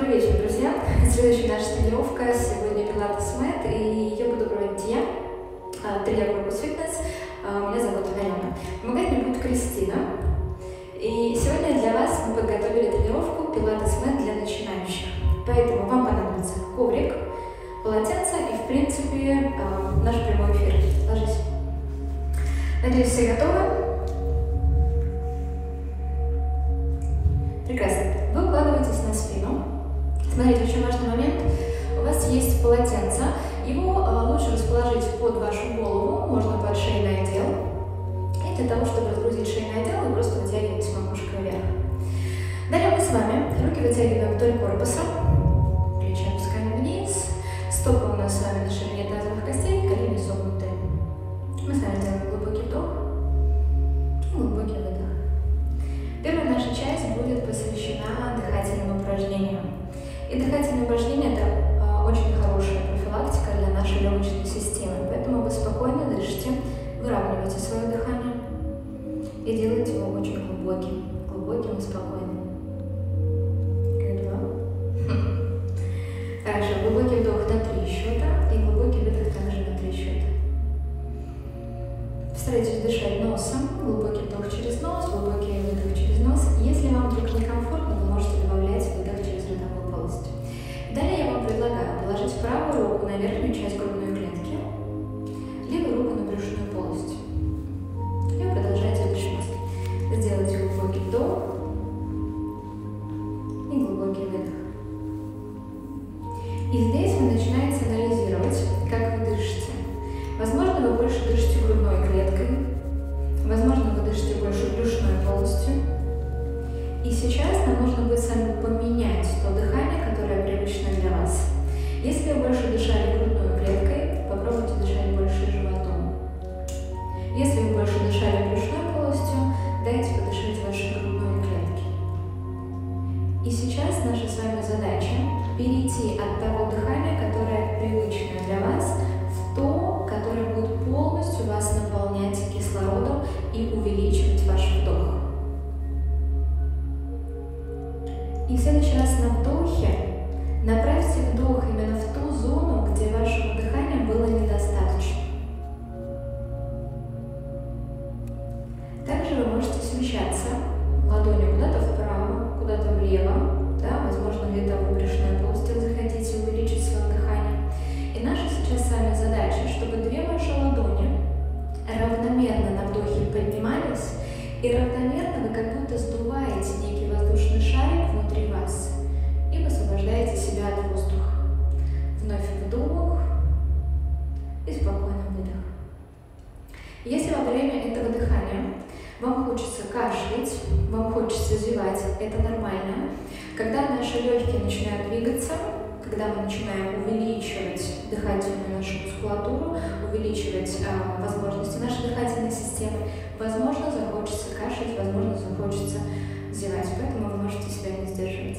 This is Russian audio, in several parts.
Добрый вечер, друзья! Следующая наша тренировка сегодня Pilates Mat, и ее буду проводить я, тренер Corpus Fitness. Меня зовут Алена. Помогать мне будет Кристина. И сегодня для вас мы подготовили тренировку Pilates Mat для начинающих. Поэтому вам понадобится коврик, полотенце и, в принципе, наш прямой эфир. Ложись. Надеюсь, все готовы? Прекрасно. Вы укладываетесь на спину. Смотрите, очень важный момент. У вас есть полотенце. Его лучше расположить под вашу голову, можно под шейный отдел. И для того, чтобы разгрузить шейный отдел, вы просто вытягиваете макушкой вверх. Далее мы с вами руки вытягиваем вдоль корпуса. Плечи опускаем вниз. Стопы у нас с вами на ширине тазовых костей, колени согнуты. Мы с вами делаем глубокий вдох и глубокий выдох. Первая наша часть будет посвящена дыхательным упражнениям. И дыхательные упражнения – это очень хорошая профилактика для нашей легочной системы. Поэтому вы спокойно дышите, выравнивайте свое дыхание и делайте его очень глубоким и спокойным. Хорошо, глубокий вдох на 3 счета и глубокий выдох также на 3 счета. Старайтесь дышать носом, глубокий вдох через нос, глубокий выдох через нос. Если вам вдруг некомфортно, вы можете добавлять выдох через ротовую полость. Далее я вам предлагаю положить правую руку на верхнюю часть грудной клетки, левую руку на брюшную полость. И продолжайте дышать. Сделайте глубокий вдох и глубокий выдох. И здесь вы начинаете анализировать, как вы дышите. Возможно, вы больше дышите грудной клеткой, возможно, вы дышите больше брюшной полостью. И сейчас нам нужно будет с вами поменять то дыхание, которое привычно для вас. Если вы больше дышали грудной клеткой, попробуйте дышать больше животом. Если вы больше дышали брюшной полостью, дайте подышать вашей грудной клетке. И сейчас наша с вами задача перейти от того дыхания, которое привычно для вас, в то, которое будет полностью вас наполнять кислородом и увеличивать ваш вдох. И в следующий раз на вдохе направьте вдох именно в ту зону, где вашего дыхания было недостаточно. Также вы можете смещаться ладонью куда-то вправо, куда-то влево, да, возможно, где-то в брюшной полости вы захотите увеличить свое дыхание. И наша сейчас с вами задача, чтобы две ваши ладони равномерно на вдохе поднимались, и равномерно вы как будто сдуваете некий воздушный шарик внутри вас и высвобождаете себя от воздуха. Вновь вдох и спокойно выдох. Если во время этого дыхания вам хочется кашлять, вам хочется зевать, это нормально. Когда наши легкие начинают двигаться, когда мы начинаем увеличивать дыхательную нашу мускулатуру, увеличивать возможности нашей дыхательной системы, возможно, захочется кашлять, возможно, захочется зевать, поэтому вы можете себя не сдерживать.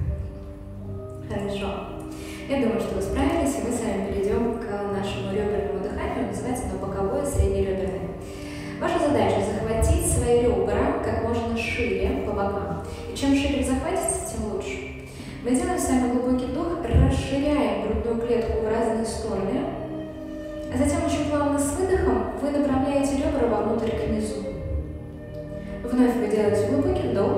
Хорошо. Я думаю, что вы справились, и мы с вами перейдем к нашему реберному дыханию, называется оно боковое среднереберное. Ваша задача захватить свои ребра как можно шире по бокам. И чем шире вы захватите, тем лучше. Мы делаем с вами глубокий вдох, расширяем грудную клетку в разные стороны, а затем очень плавно с выдохом вы направляете ребра вовнутрь к низу. Вновь вы делаете глубокий вдох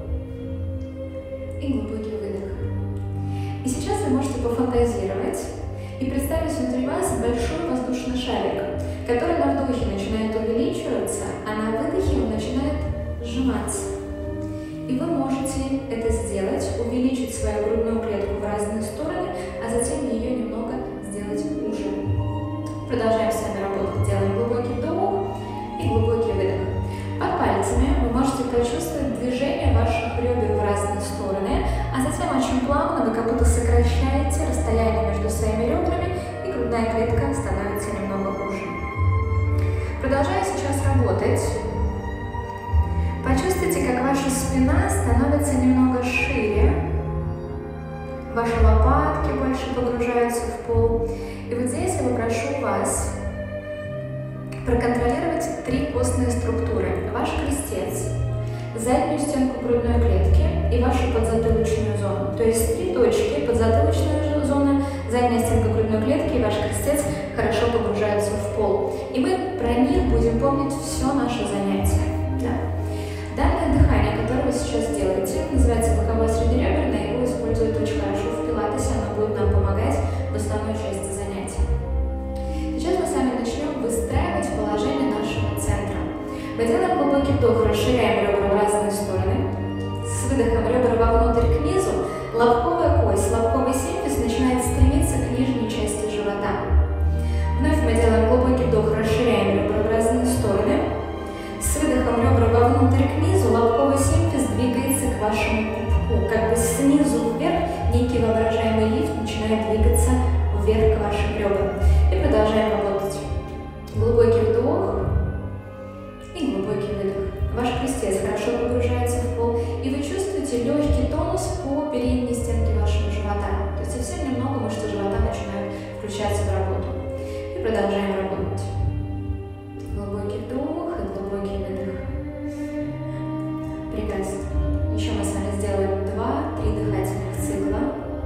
и глубокий выдох. И сейчас вы можете пофантазировать и представить внутри вас большой воздушный шарик, который на вдохе начинает увеличиваться, а на выдохе он начинает сжиматься. И вы можете это сделать, увеличить свою грудную клетку в разные стороны, а затем ее немного сделать уже. Продолжаем с вами работать. Делаем глубокий вдох и глубокий выдох. Под пальцами вы можете почувствовать движение ваших ребер в разные стороны, а затем очень плавно вы как будто сокращаете расстояние между своими ребрами, и грудная клетка становится немного уже. Продолжая сейчас работать, почувствуйте, как ваша спина становится немного шире, ваши лопатки больше погружаются в пол. И вот здесь я попрошу вас проконтролировать 3 костные структуры. Ваш крестец, заднюю стенку грудной клетки и вашу подзатылочную зону. То есть 3 точки запомнить все наше занятие. Да. Данное дыхание, которое вы сейчас делаете, называется боковое среднереберное, его используют очень хорошо в пилатесе, оно будет нам помогать в основной части занятия. Сейчас мы с вами начнем выстраивать положение нашего центра. Мы делаем глубокий вдох, расширяем ребра в разные стороны. С выдохом ребра вовнутрь к низу, лобковая кость, лобковый симфиз начинает стремиться к нижней части живота. Вновь мы делаем глубокий вдох, расширяем ребра в разные стороны. С выдохом ребра вовнутрь к низу, лобковый симфиз двигается к вашему пупку. Как бы снизу вверх некий воображаемый лифт начинает двигаться вверх к вашим ребрам. И продолжаем работать. Глубокий вдох и глубокий выдох. Ваш крестец хорошо погружается в пол, и вы чувствуете легкий тонус по передней стенке вашего живота. То есть совсем немного мышцы живота начинают включаться в работу. И продолжаем работать. Глубокий вдох и глубокий выдох. Прекрасно. Еще мы с вами сделаем 2-3 дыхательных цикла.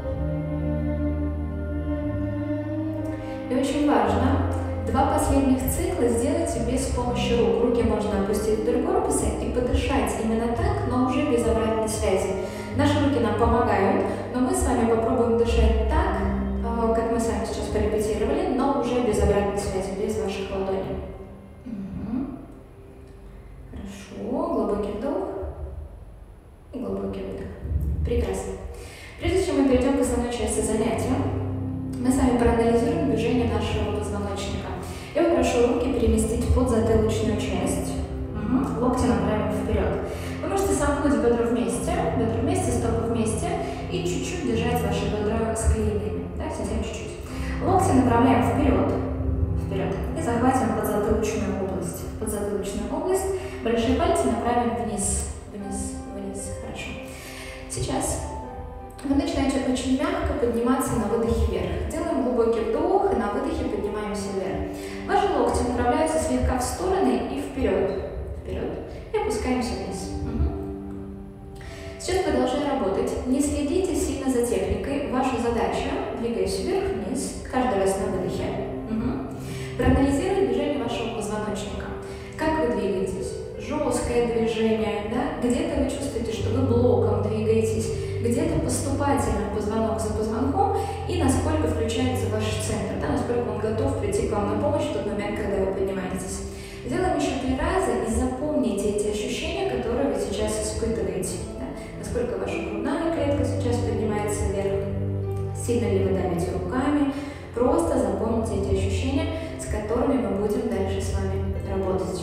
И очень важно, 2 последних цикла сделайте без помощи рук. Руки можно опустить вдоль корпуса и подышать именно так, но уже без обратной связи. Наши руки нам помогают, но мы с вами попробуем дышать так, как мы сами сейчас порепетировали, но уже без обратной связи, без ваших ладоней. Хорошо, глубокий вдох и глубокий выдох. Прекрасно. Прежде чем мы перейдем к основной части занятия, мы с вами проанализируем движение нашего позвоночника. Я попрошу руки переместить под затылочную часть. Локти направим вперед. Вы можете сомкнуть бедра вместе, стопы вместе и чуть-чуть держать ваши бедра склеенными. Да, совсем чуть-чуть. Локти направляем вперед и захватим подзатылочную область. Подзатылочную область. Большие пальцы направим вниз. Хорошо. Сейчас вы начинаете очень мягко подниматься на выдохе вверх. Делаем глубокий вдох и на выдохе поднимаемся вверх. Ваши локти направляются слегка в стороны и вперед. И опускаемся вниз. Сейчас продолжаем работать. Не следите сильно за техникой. Ваша задача, двигаясь вверх-вниз, каждый раз на выдохе, проанализировать движение вашего позвоночника. Как вы двигаетесь? Жесткое движение, да? Где-то вы чувствуете, что вы блоком двигаетесь, где-то поступательно позвонок за позвонком, и насколько включается ваш центр, да? Насколько он готов прийти к вам на помощь в тот момент, когда вы поднимаетесь. Сделаем еще 3 раза и запомните эти ощущения, которые вы сейчас испытываете. Да? Насколько ваша грудная клетка сейчас поднимается вверх, сильно ли вы давите руками. Просто запомните эти ощущения, с которыми мы будем дальше с вами работать.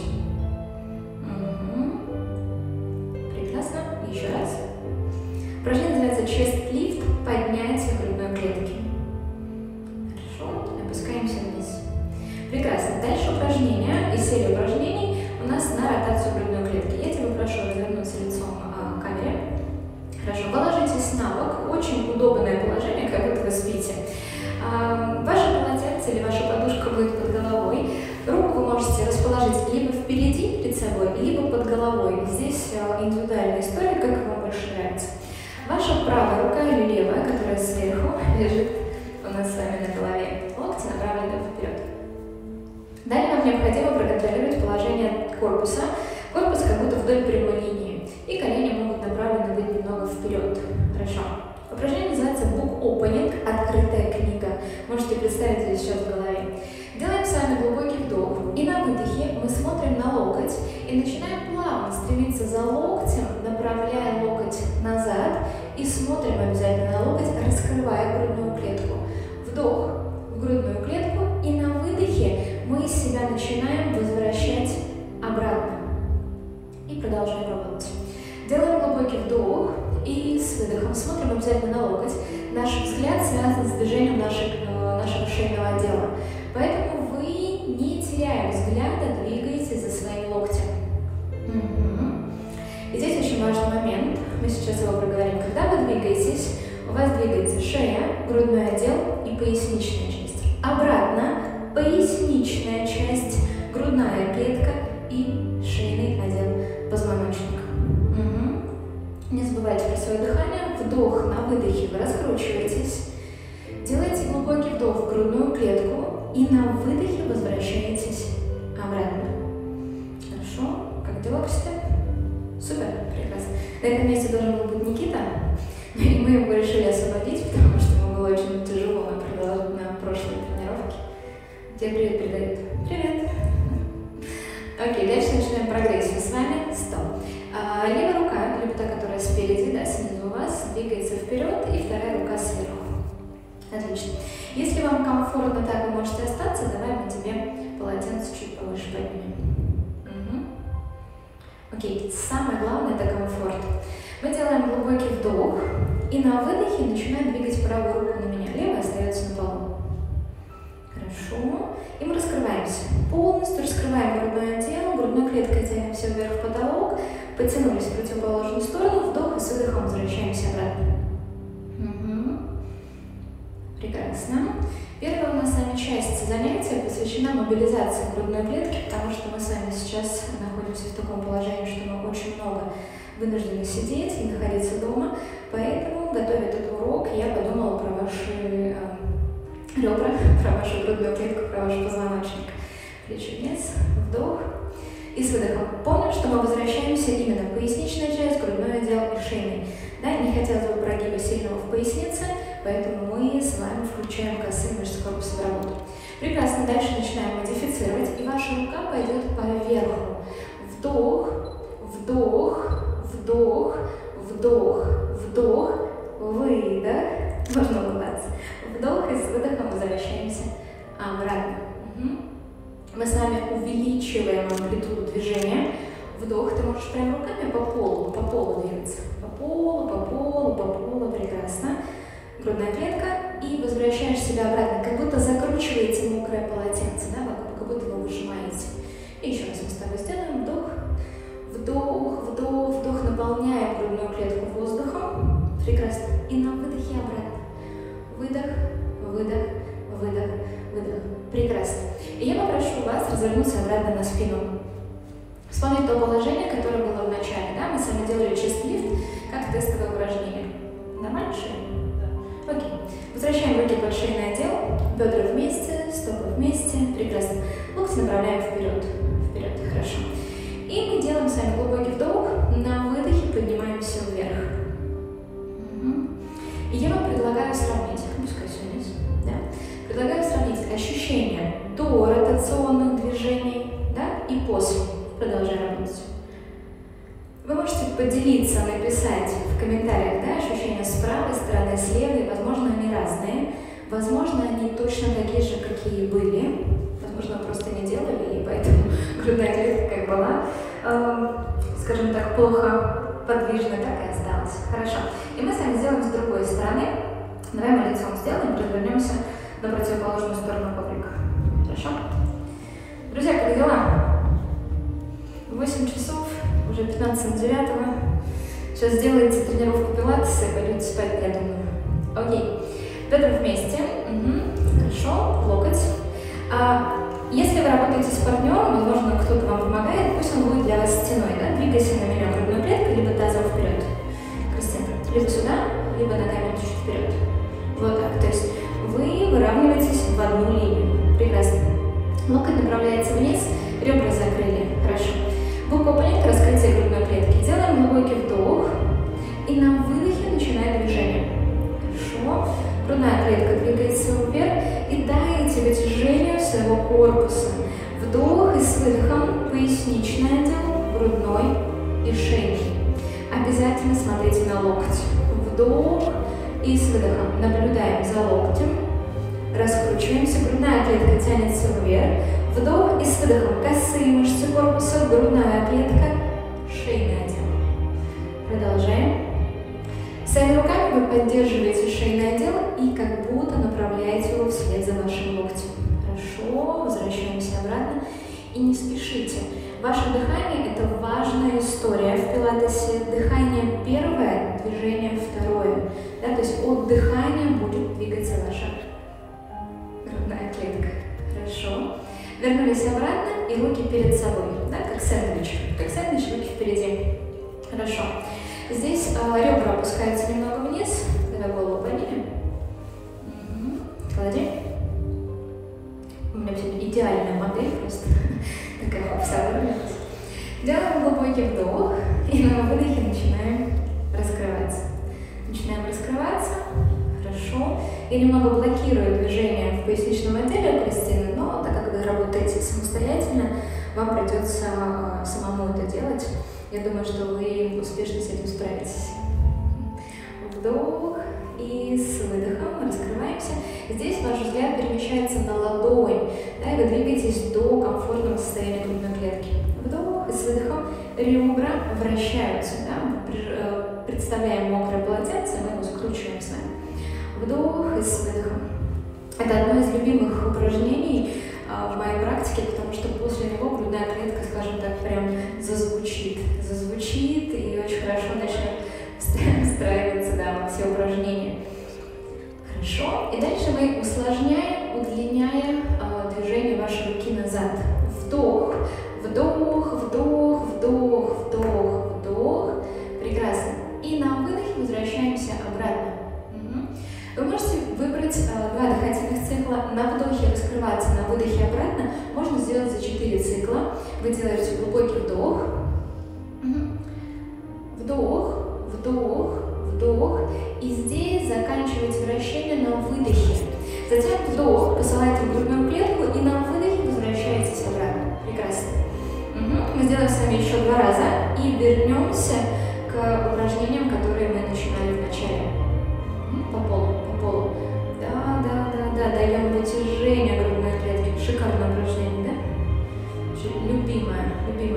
Прекрасно. Еще раз. Упражнение называется chest lift, поднятие грудной клетки. Хорошо. Опускаемся вниз. Прекрасно. Дальше упражнение и серия упражнений у нас на ротацию грудной клетки. Я тебя прошу развернуться лицом к камере. Хорошо. Положитесь на бок. Очень удобное положение, как будто вы спите. Ваше полотенце или ваша подушка будет под головой. Руку вы можете расположить либо впереди перед собой, либо под головой. Здесь индивидуальная история, как вам больше нравится. Ваша правая рука или левая, которая сверху, лежит у нас с вами на голове. Локти направлены вперед. Далее вам необходимо проконтролировать положение корпуса. Корпус как будто вдоль прямой линии. И колени могут направлены быть немного вперед. Хорошо. Упражнение называется Book Opening, открытая книга. Можете представить ее сейчас в голове. Делаем с вами глубокий вдох. И на выдохе мы смотрим на локоть и начинаем плавно стремиться за локтем, направляя локоть назад. И смотрим обязательно на локоть, раскрывая грудную клетку. Вдох в грудную клетку. И на выдохе мы себя начинаем возвращать обратно. И продолжаем работать. Делаем глубокий вдох и с выдохом смотрим обязательно на локоть. Наш взгляд связан с движением нашего шейного отдела. Поэтому вы, не теряя взгляда, двигаете за своим локтем. И здесь очень важный момент. Мы сейчас его проговорим. Когда вы двигаетесь, у вас двигается шея, грудной отдел и поясничная часть. Обратно поясничная часть, грудная клетка и шейный отдел позвоночника. Не забывайте про свое дыхание. Вдох на выдохе вы раскручиваетесь. Делайте глубокий вдох в грудную клетку и на выдохе возвращаетесь обратно. локти. Супер, прекрасно. На этом месте должен был быть Никита, и мы его решили освободить, потому что ему было очень тяжело на прошлой тренировке. Тебе привет передают. Привет. Окей, дальше начинаем прогрессию с вами. Стоп. Левая рука, либо та, которая спереди, да, снизу у вас, двигается вперед, и вторая рука сверху. Отлично. Если вам комфортно так, вы можете остаться, давай мы тебе полотенце чуть повыше поднимем. Окей, самое главное – это комфорт. Мы делаем глубокий вдох, и на выдохе начинаем двигать правую руку на меня, левая остается на полу. Хорошо. И мы раскрываемся. Полностью раскрываем грудное отдел, грудной клеткой тянемся вверх в потолок, потянулись в противоположную сторону, вдох и с выдохом возвращаемся обратно. Прекрасно. Первая у нас с вами часть занятия посвящена мобилизации грудной клетки, потому что мы с вами сейчас находимся в таком положении, что мы очень много вынуждены сидеть и находиться дома, поэтому, готовя этот урок, я подумала про ваши ребра, про вашу грудную клетку, про ваш позвоночник. Плечи вниз, вдох и с выдохом. Помним, что мы возвращаемся именно в поясничную часть, грудной отдел и шейный. Да, не хотелось бы прогиба сильного в пояснице, поэтому мы с вами включаем косые мышцы корпуса в работу. Прекрасно, дальше начинаем модифицировать, и ваша рука пойдет поверху. Вдох, вдох, вдох, вдох, вдох, выдох. Можно улыбаться. Вдох и с выдохом возвращаемся обратно. Мы с вами увеличиваем амплитуду движения. Вдох, ты можешь прям руками по полу двигаться. По полу, прекрасно. Грудная клетка, и возвращаешь себя обратно, как будто закручиваете мокрое полотенце, да, как будто вы выжимаете. И еще раз мы с тобой сделаем вдох, вдох, вдох, вдох, наполняем грудную клетку воздухом. Прекрасно. И на выдохе обратно. Выдох, выдох, выдох, выдох. Прекрасно. И я попрошу вас развернуться обратно на спину. Вспомнить то положение, которое было в начале, да? Мы с вами делали чест-лифт как тестовое упражнение. Нормально шея? Да. Окей. Возвращаем руки под шейный отдел, бедра вместе, стопы вместе. Прекрасно. Локти направляем вперед. Вперед. Хорошо. И мы делаем с вами глубокий вдох. На выдохе поднимаемся вверх. И я вам предлагаю сравнить, пускай все вниз, да? Предлагаю сравнить ощущения до ротационных движений, да, и после. Продолжаем работать. Вы можете поделиться, написать в комментариях, да, ощущения с правой стороны, с левой, возможно, они разные, возможно, они точно такие же, какие были, возможно, вы просто не делали, и поэтому грудная клетка как была, скажем так, плохо подвижна, так и осталась. Хорошо. И мы с вами сделаем с другой стороны. Давай мы лицом сделаем, развернемся на противоположную сторону коврика. Хорошо? Друзья, как дела? 8 часов, уже 15:09. Сейчас сделаете тренировку пилатеса и пойдете спать, я думаю. Окей. Бедра вместе. Хорошо. Локоть. Если вы работаете с партнером, возможно, кто-то вам помогает, пусть он будет для вас стеной. Да? Двигайся на меня грудной клеткой, либо тазом вперед. Крестцентр. Либо сюда, либо ногами чуть вперед. Вот так. То есть вы выравниваетесь в одну линию. Прекрасно. Локоть направляется вниз, ребра закрыли. Хорошо. Буква понять раскрытие грудной клетки. Делаем глубокий вдох. И на выдохе начинаем движение. Хорошо. Грудная клетка двигается вверх. И дайте вытяжению своего корпуса. Вдох и с выдохом поясничный отдел, грудной и шейный. Обязательно смотрите на локоть. Вдох и с выдохом. Наблюдаем за локтем. Раскручиваемся. Грудная клетка тянется вверх. Вдох и с выдохом. Косые мышцы корпуса, грудная клетка, шейный отдел. Продолжаем. Своими руками вы поддерживаете шейный отдел и как будто направляете его вслед за вашим локтем. Хорошо. Возвращаемся обратно. И не спешите. Ваше дыхание – это важная история в пилатесе. Дыхание первое, движение второе. Да, то есть от дыхания будет двигаться ваша грудная клетка. Хорошо. Вернулись обратно и руки перед собой, да, как сэндвич. Как сэндвич, руки впереди. Хорошо. Здесь ребра опускаются немного вниз. Давай голову поднимем. Клади. У меня сегодня идеальная модель просто. Такая попса выровнялась. Делаем глубокий Я немного блокирую движение в поясничном отделе у Кристины, но так как вы работаете самостоятельно, вам придется самому это делать. Я думаю, что вы успешно с этим справитесь. Вдох и с выдохом раскрываемся. Здесь ваш взгляд перемещается на ладонь, да, и вы двигаетесь до комфортного состояния грудной клетки. Вдох и с выдохом ребра вращаются. Да? Представляем мокрое полотенце, мы его скручиваем с вами. Вдох и с выдохом. Это одно из любимых упражнений в моей практике, потому что после него грудная клетка, скажем так, прям зазвучит и очень хорошо начнет встраиваться, да, все упражнения. Хорошо. И дальше мы усложняем, удлиняем движение вашей руки назад. Вдох, вдох, вдох, вдох, вдох, вдох. Прекрасно. И на выдохе возвращаемся обратно. Вы можете выбрать 2 дыхательных цикла, на вдохе раскрываться, на выдохе обратно. Можно сделать за 4 цикла. Вы делаете глубокий вдох, вдох, вдох, вдох. И здесь заканчиваете вращение на выдохе. Затем вдох, посылаете в грудную клетку и на выдохе возвращаетесь обратно. Прекрасно. Мы сделаем с вами еще 2 раза и вернемся к упражнениям, которые мы начинали в начале. По полу, по полу. Да, даем вытяжение грудной клетки. Шикарное упражнение, да? Любимое.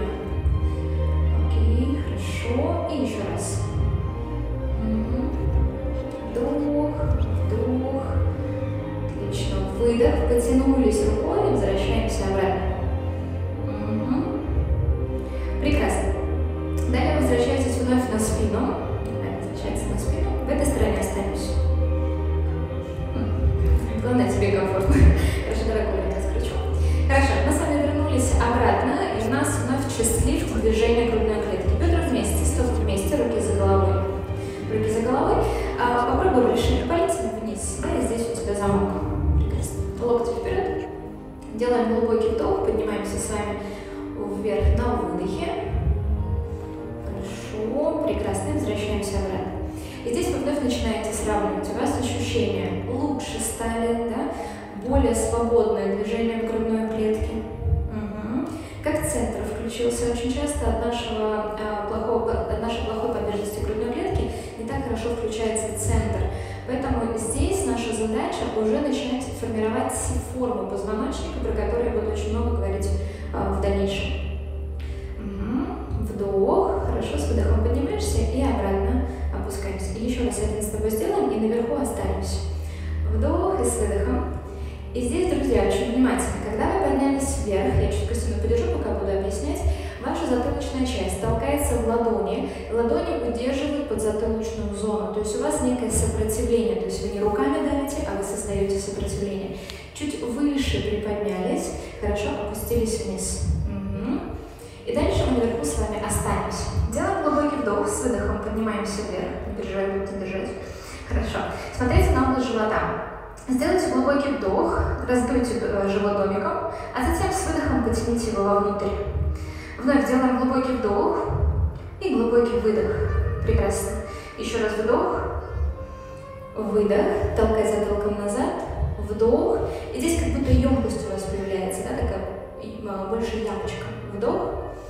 Окей, хорошо. И еще раз. Вдох, вдох. Отлично. Выдох. Потянулись рукой и возвращаемся обратно. Прекрасно. Далее возвращайтесь вновь на спину. В этой стороне останусь. Главное, тебе комфортно. Хорошо, давай кулак раскручу. Хорошо, мы с вами вернулись обратно, и у нас вновь чист-лифт, движение грудной клетки. Бедра вместе, стопы вместе, руки за головой. Руки за головой. Попробуй большими пальцами вниз. Да, и здесь у тебя замок. Прекрасно. Локти вперед. Делаем глубокий вдох, поднимаемся с вами вверх на выдохе. Хорошо, прекрасно. И возвращаемся обратно. И здесь вы вновь начинаете сравнивать. У вас ощущения лучше стали, да? Более свободное движение в грудной клетке. Как центр включился. Очень часто от нашей плохой подвижности грудной клетки не так хорошо включается центр. Поэтому здесь наша задача уже начинать формировать форму позвоночника, про которую я буду очень много говорить в дальнейшем. Вдох. Хорошо, с выдохом поднимаешься и обратно опускаемся. И еще раз один с тобой сделаем и наверху останемся. Вдох и с выдохом. И здесь, друзья, очень внимательно. Когда вы поднялись вверх, я чуть Кристину подержу, пока буду объяснять, ваша затылочная часть толкается в ладони, ладони удерживают подзатылочную зону, то есть у вас некое сопротивление, то есть вы не руками давите, а вы создаете сопротивление. Чуть выше приподнялись, хорошо, опустились вниз. И дальше мы наверху с вами останемся. Делаем глубокий вдох, с выдохом поднимаемся вверх, будете держать. Хорошо. Смотрите на область живота. Сделайте глубокий вдох, раздуйте живот домиком, а затем с выдохом потяните его вовнутрь. Вновь делаем глубокий вдох и глубокий выдох. Прекрасно. Еще раз вдох, выдох, толкай затылком назад, вдох. И здесь как будто емкость у вас появляется, да, такая больше ямочка. Вдох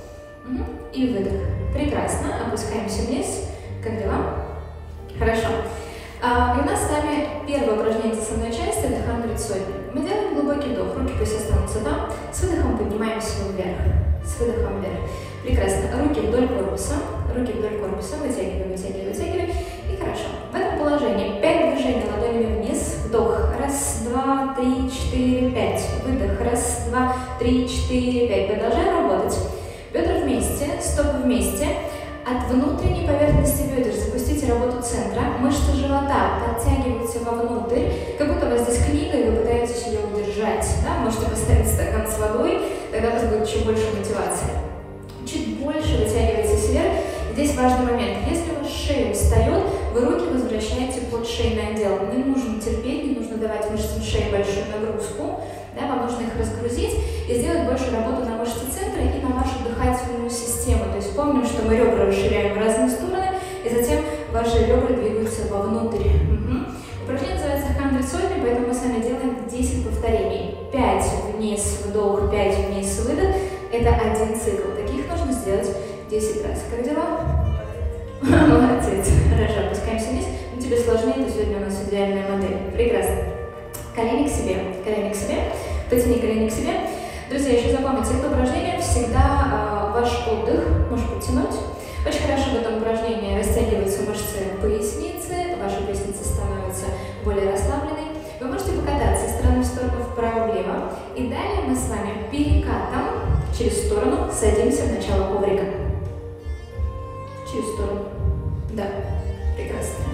и выдох. Прекрасно. Опускаемся вниз. Как дела? Хорошо. И у нас с вами первое упражнение основной части – это Hundred сотни. Мы делаем глубокий вдох, руки пусть останутся там, с выдохом поднимаемся вверх, с выдохом вверх. Прекрасно. Руки вдоль корпуса, вытягивай. И хорошо. В этом положении 5 движений ладонями вниз, вдох, раз, два, три, четыре, 5, выдох, раз, два, три, четыре, 5. Продолжаем работать. Бедра вместе, стопы вместе. От внутренней поверхности бедер запустите работу центра, мышцы живота подтягиваются вовнутрь, как будто у вас здесь книга, и вы пытаетесь ее удержать. Да? Можете поставить стакан с водой, тогда у вас будет еще больше мотивации. Чуть больше вытягивайтесь вверх. Здесь важный момент. Если у вас шея устает, вы руки возвращаете под шейный отдел. Не нужно терпеть, не нужно давать мышцам шеи большую нагрузку. Да, вам нужно их разгрузить и сделать больше работу на мышцы центра и на вашу дыхательную систему. То есть помним, что мы ребра расширяем в разные стороны, и затем ваши ребра двигаются вовнутрь. Упражнение называется 100 сотни, поэтому мы с вами делаем 10 повторений. 5 вниз, вдох, 5 вниз, выдох. Это один цикл. Таких нужно сделать 10 раз. Как дела? Молодец. Хорошо, опускаемся вниз. Но тебе сложнее, то сегодня у нас идеальная модель. Прекрасно. Колени к себе. Колени к себе. Потяни колени к себе. Друзья, еще запомните, это упражнение всегда ваш отдых. Можешь подтянуть. Очень хорошо в этом упражнении растягиваются мышцы поясницы, ваша поясница становится более расслабленной. Вы можете покататься из стороны в сторону, вправо-влево. И далее мы с вами перекатом через сторону садимся в начало коврика. Через сторону. Да, прекрасно.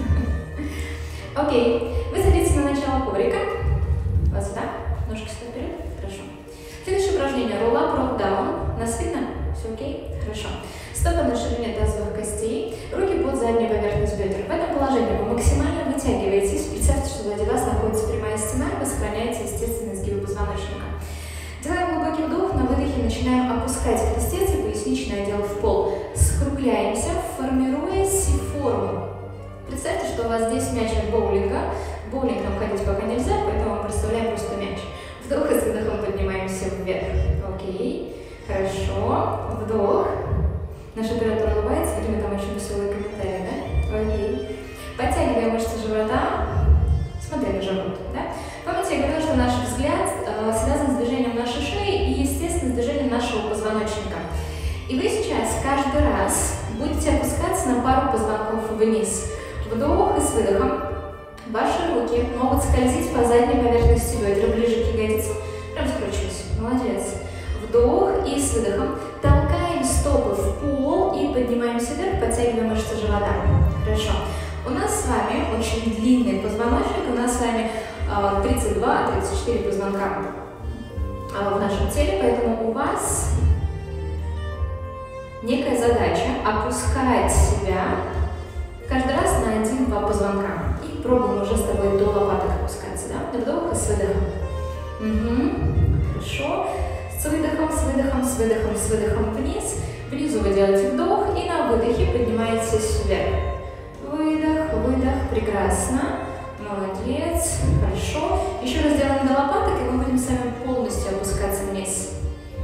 Окей, вы садитесь на начало коврика. Вот сюда, ножки сюда вперед. Хорошо. Следующее упражнение. Roll up, roll down. Нас видно? Все окей? Хорошо. Стопы на ширине тазовых костей, руки под задней поверхностью бедер. В этом положении вы максимально вытягиваетесь. Представьте, что сзади вас находится прямая стена, и вы сохраняете естественные изгибы позвоночника. Делаем глубокий вдох, на выдохе начинаем опускать крестец и поясничный отдел в пол. Скругляемся, формируя си-форму. Представьте, что у вас здесь мяч от боулинга. В боулинг нам ходить пока нельзя, поэтому мы представляем просто мяч. Вдох и с выдохом поднимаемся вверх. Окей. Хорошо. Вдох. Наш оператор улыбается, видимо, там очень веселые комментарии, да? Окей. Подтягиваем мышцы живота. Смотри на живот, да? Помните, я говорила, что наш взгляд связан с движением нашей шеи и, естественно, с движением нашего позвоночника. И вы сейчас каждый раз будете опускаться на пару позвонков вниз. Вдох и с выдохом. Ваши руки могут скользить по задней поверхности бедер, ближе к ягодицам. Прям скручивайся. Молодец. Вдох и с выдохом. Толкаем стопы в пол и поднимаемся вверх, подтягиваем мышцы живота. Хорошо. У нас с вами очень длинный позвоночник. У нас с вами 32-34 позвонка в нашем теле, поэтому у вас некая задача опускать себя каждый раз на 1-2 позвонка. И пробуем уже с тобой до лопаток опускаться, да? Вдох и с выдохом. Хорошо. С выдохом, с выдохом, с выдохом, с выдохом вниз. Внизу вы делаете вдох и на выдохе поднимаетесь вверх. Выдох, выдох, прекрасно. Молодец, хорошо. Еще раз делаем до лопаток, и мы будем с вами полностью опускаться вниз.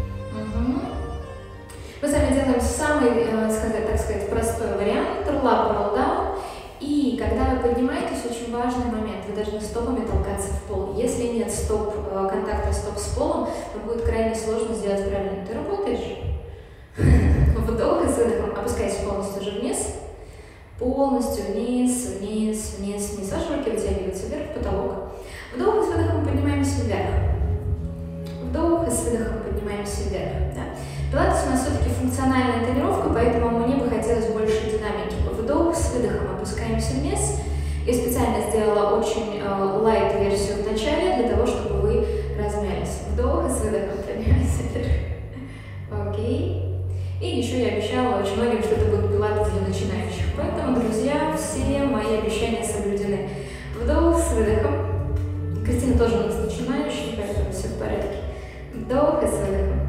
Мы с вами делаем самый, так сказать, простой вариант. Roll up, roll down. И когда вы поднимаетесь, очень важный момент, вы должны стопами толкаться в пол. Если нет контакта стоп с полом, то будет крайне сложно сделать правильно. Ты работаешь? Вдох и с выдохом. Опускайся полностью уже вниз. Полностью вниз, вниз, вниз, вниз. Ваши руки вытягиваются вверх, в потолок. Вдох и с выдохом поднимаемся вверх. Вдох и с выдохом поднимаемся вверх. Да? Пилатес у нас все-таки функциональная тренировка, поэтому мне бы хотелось больше динамики. Вдох с выдохом опускаемся вниз. Я специально сделала очень лайт версию в начале, для того, чтобы вы размялись. Вдох и с выдохом поднимаемся вверх. Окей. И еще я обещала очень многим, что это будет пилатес для начинающих. Поэтому, друзья, все мои обещания соблюдены. Вдох с выдохом. Кристина тоже у нас начинающая, поэтому все в порядке. Вдох и с выдохом.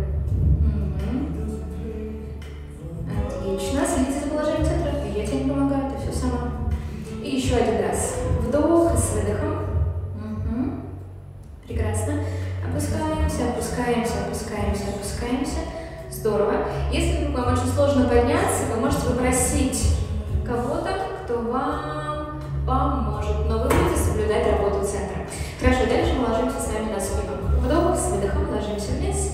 Отлично. Следите за положением центра. Я тебе не помогаю, ты все сама. И еще один раз. Вдох и с выдохом. Прекрасно. Опускаемся, опускаемся, опускаемся, опускаемся. Здорово. Если вдруг вам очень сложно подняться, вы можете попросить кого-то, кто вам поможет. Но вы будете соблюдать работу центра. Хорошо, дальше мы ложимся с вами на спину. Вдох с выдохом, ложимся вниз.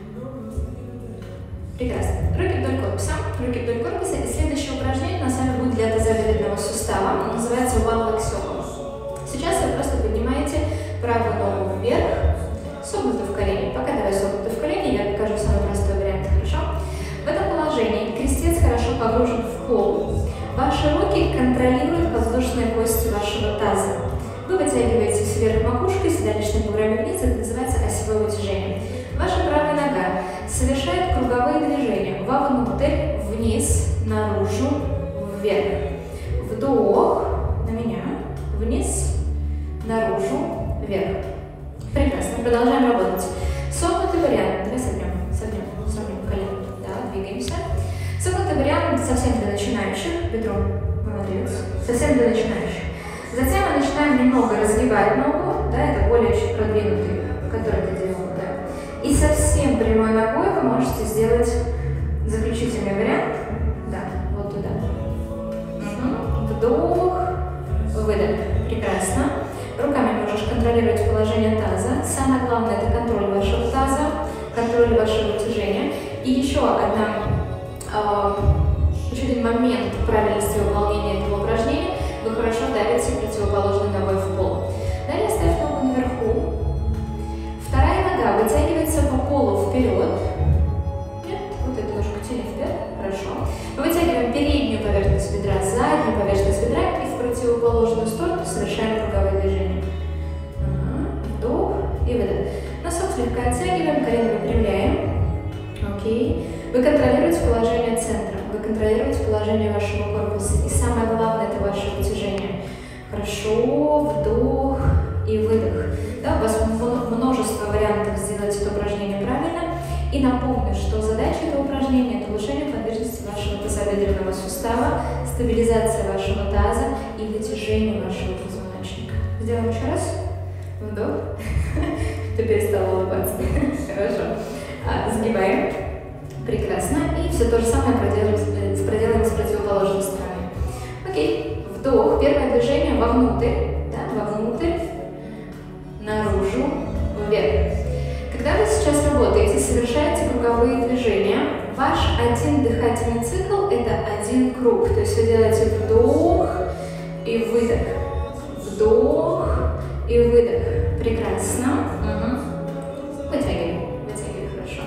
Прекрасно. Руки вдоль корпуса. Руки вдоль корпуса. И следующее упражнение у нас с вами будет для тазобедренного сустава. Оно называется one leg circle. Сейчас вы просто поднимаете правую ногу вверх, согнуто в колени. Пока давай согнуто в колени, я покажу самый простой вариант, хорошо? В этом положении крестец хорошо погружен в пол. Ваши руки контролируют воздушные кости вашего таза. Вы вытягиваетесь вверх макушкой, седалищной программе вниз, это называется осевое вытяжение. Ваша правая нога совершает круговые движения вовнутрь, вниз, наружу, вверх. Вдох на меня, вниз, наружу, вверх. Прекрасно, продолжаем работать. Согнутый вариант, давай согнем колено, да, двигаемся. Согнутый вариант совсем для начинающих, бедро, молодец, совсем для начинающих. Затем мы начинаем немного разгибать ногу, да, это более чуть продвинутый, который ты делал, да. И совсем прямой ногой вы можете сделать заключительный вариант, да, вот туда. Вдох, выдох, прекрасно. Руками можешь контролировать положение таза. Самое главное – это контроль вашего таза, контроль вашего движения. И еще один момент правильности выполнения этого упражнения. Вы хорошо давите противоположной ногой в пол. Далее ставь ногу наверху. Вторая нога вытягивается по полу вперед. Нет, вот эту ножку тяни вперед. Хорошо. Мы вытягиваем переднюю поверхность бедра, заднюю поверхность бедра и в противоположную сторону совершаем круговые движения. Вдох и выдох. Носок слегка оттягиваем, колено выпрямляем. Окей. Вы контролируете положение центра, вы контролируете положение вашего корпуса. И самое главное – это ваше вытяжение. Хорошо, вдох и выдох. Да, у вас множество вариантов сделать это упражнение правильно. И напомню, что задача этого упражнения – это улучшение подвижности вашего тазобедренного сустава, стабилизация вашего таза и вытяжение вашего позвоночника. Сделаем еще раз. Вдох. Ты перестала улыбаться. Хорошо. Сгибаем. Прекрасно. И все то же самое проделаем с противоположной стороны. Окей. Вдох. Первое движение вовнутрь. Да, вовнутрь. Наружу. Вверх. Когда вы сейчас работаете, совершаете круговые движения, ваш один дыхательный цикл – это один круг. То есть вы делаете вдох и выдох. Вдох и выдох. Прекрасно. Вытягиваем. Хорошо.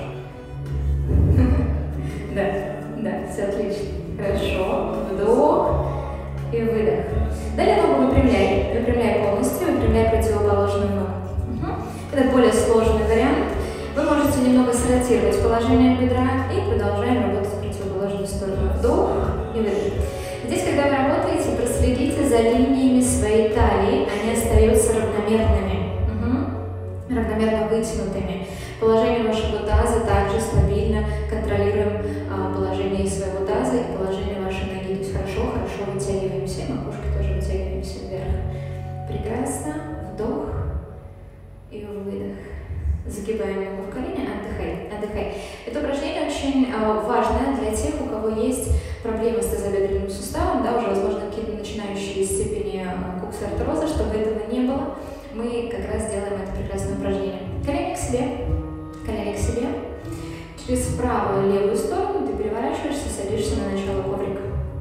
Да, все отлично. Хорошо. Вдох и выдох. Далее ногу выпрямляй. Выпрямляй полностью, выпрямляй противоположную ногу. Это более сложный вариант. Вы можете немного сротировать положение бедра и продолжаем работать в противоположную сторону. Вдох и выдох. Здесь, когда вы работаете, проследите за линиями своей талии. Они остаются равномерными, равномерно вытянутыми. Положение вашего таза также стабильно. Контролируем положение своего таза и положение вашей ноги. То есть хорошо вытягиваемся, макушкой тоже вытягиваемся вверх. Прекрасно. Вдох и выдох. Загибаем ногу в колени, отдыхай. Это упражнение очень важное для тех, у кого есть проблемы с тазобедренным суставом, да, уже, возможно, какие-то начинающие степени куксартроза, чтобы этого не было. Мы как раз делаем это прекрасное упражнение. Колени к себе. Через правую и левую сторону ты переворачиваешься, садишься на начало коврика.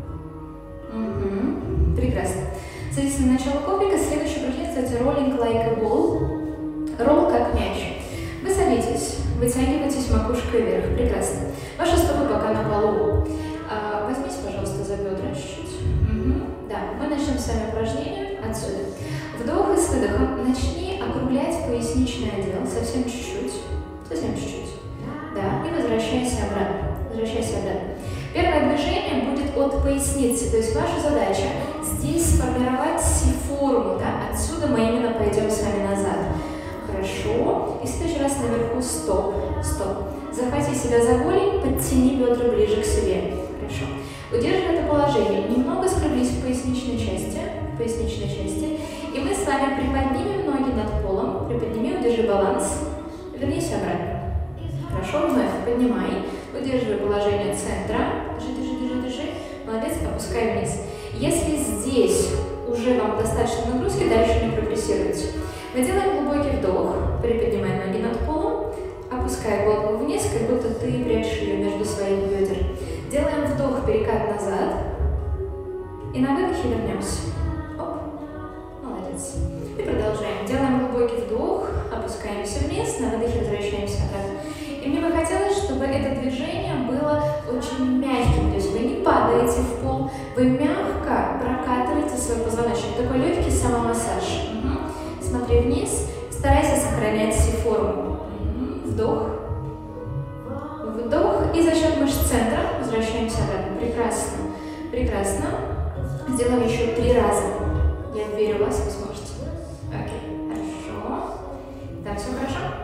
Прекрасно. Садись на начало коврика. Следующее упражнение называется rolling like a ball. Ролл как мяч. Вы садитесь, вытягиваетесь макушкой вверх. Прекрасно. Ваши стопы пока на полу. Возьмите, пожалуйста, за бедра чуть-чуть. Да, мы начнем с вами упражнение отсюда. Вдох и с выдохом начни округлять поясничный отдел. Совсем чуть-чуть. Да, и возвращайся обратно. Первое движение будет от поясницы. То есть ваша задача здесь сформировать си-форму. Да? Отсюда мы именно пойдем с вами назад. Хорошо. И в следующий раз наверху стоп. Захвати себя за голень, подтяни бедра ближе к себе. Хорошо. Удерживай это положение. Немного скруглись в поясничной части. И мы с вами приподнимем ноги над полом. Приподними, удержи баланс. Вернись обратно. Хорошо, вновь поднимай. Удерживай положение центра. Держи. Молодец, опускай вниз. Если здесь уже вам достаточно нагрузки, дальше не прогрессируйте. Мы делаем глубокий вдох, приподнимай ноги над полом, опускай голову вниз, как будто ты прячешь ее между своих бедер. Делаем вдох, перекат назад, и на выдохе вернемся. Оп, молодец. И продолжаем. Делаем глубокий вдох, опускаемся вниз, на выдохе возвращаемся обратно. И мне бы хотелось, чтобы это движение было очень мягким, то есть вы не падаете в пол, вы мягко прокатываете свой позвоночник, такой легкий самомассаж. Смотри вниз, старайся сохранять си-форму. Вдох. И за счет мышц центра возвращаемся обратно. Прекрасно. Сделаем еще 3 раза. Я верю в вас, вы сможете. Окей, хорошо. Так, все хорошо?